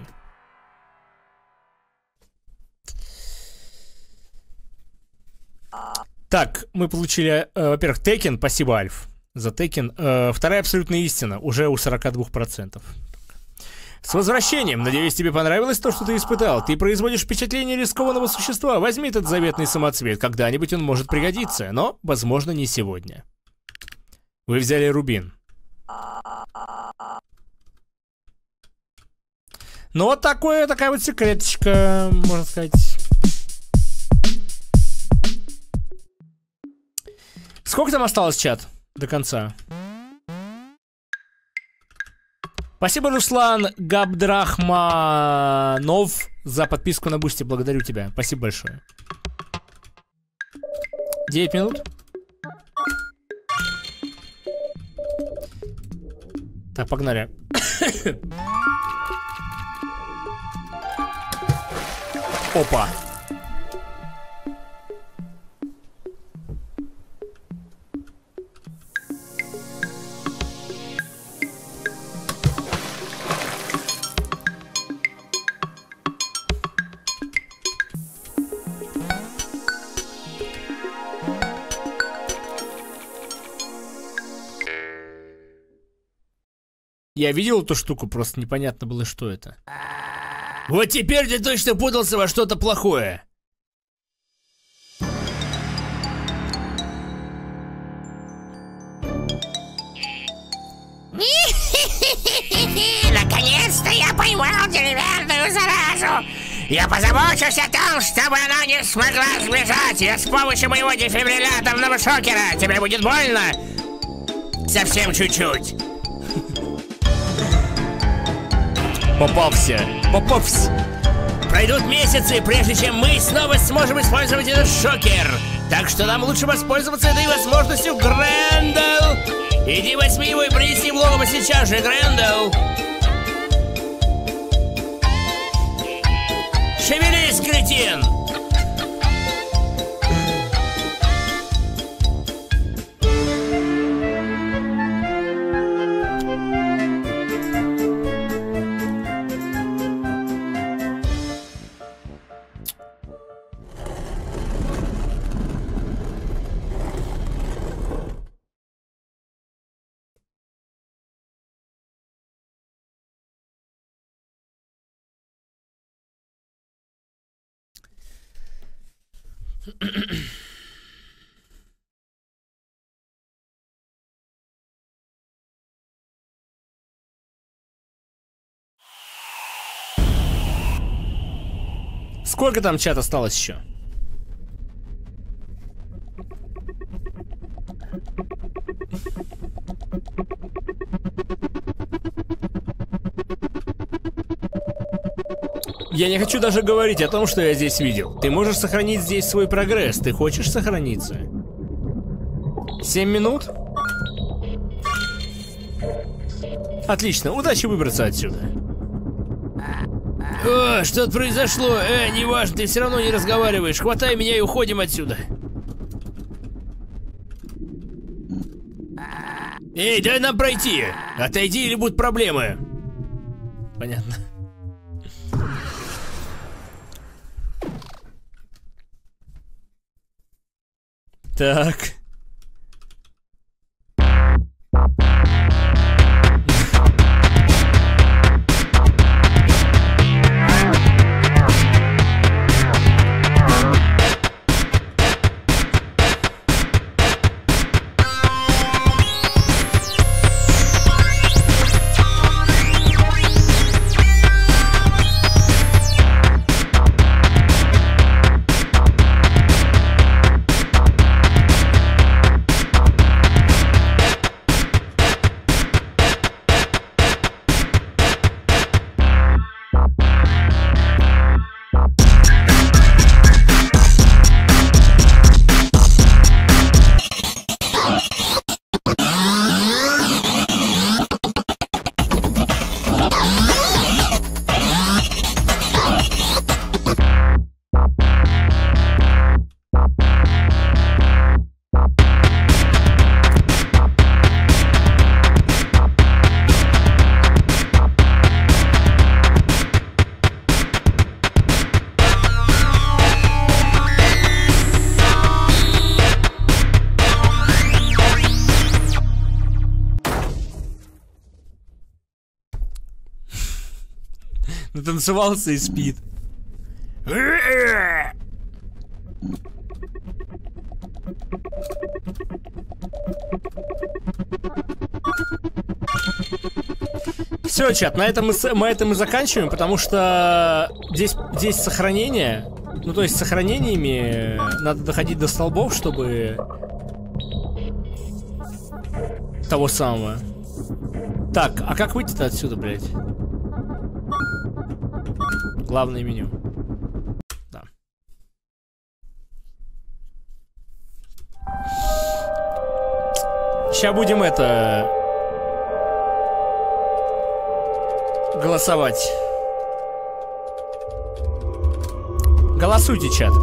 Так, мы получили, во-первых, Tekken, спасибо, Альф, за Tekken. Вторая абсолютная истина, уже у 42%. С возвращением! Надеюсь, тебе понравилось то, что ты испытал. Ты производишь впечатление рискованного существа. Возьми этот заветный самоцвет, когда-нибудь он может пригодиться, но, возможно, не сегодня. Вы взяли рубин. Ну вот такая вот секреточка, можно сказать. Сколько там осталось, чат, до конца? Спасибо, Руслан Габдрахманов, за подписку на Бусти. Благодарю тебя. Спасибо большое. 9 минут. Так, погнали. Опа. Я видел эту штуку, просто непонятно было, что это. Вот теперь ты точно путался во что-то плохое. что я поймал деревянную заразу. Я позабочусь о том, чтобы она не смогла сбежать. Я с помощью моего дефибрилляторного шокера. Тебе будет больно? Совсем чуть-чуть. Попался. Пройдут месяцы, прежде чем мы снова сможем использовать этот шокер. Так что нам лучше воспользоваться этой возможностью, Грендел. Иди возьми его и принеси в логово сейчас же, Грендел. Шевелись, кретин! Сколько там чат осталось еще? Я не хочу даже говорить о том, что я здесь видел. Ты можешь сохранить здесь свой прогресс. Ты хочешь сохраниться? 7 минут? Отлично, удачи выбраться отсюда. О, что-то произошло. Неважно, ты все равно не разговариваешь. Хватай меня и уходим отсюда. Эй, дай нам пройти. Отойди, или будут проблемы. Понятно. Так. Натанцевался и спит. Все, чат, на этом мы заканчиваем, потому что здесь сохранение. Ну, то есть с сохранениями надо доходить до столбов, чтобы того самого. Так, а как выйти-то отсюда, блядь? Главное меню. Да. Сейчас будем это... голосовать. Голосуйте, чат.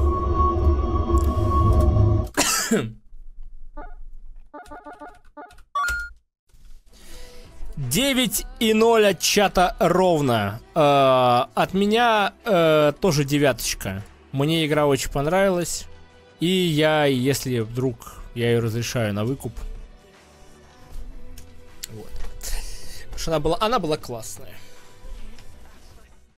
Девять и 0 от чата ровно. От меня тоже 9. Мне игра очень понравилась. И я, если вдруг я ее разрешаю на выкуп. Вот. Потому что она была классная.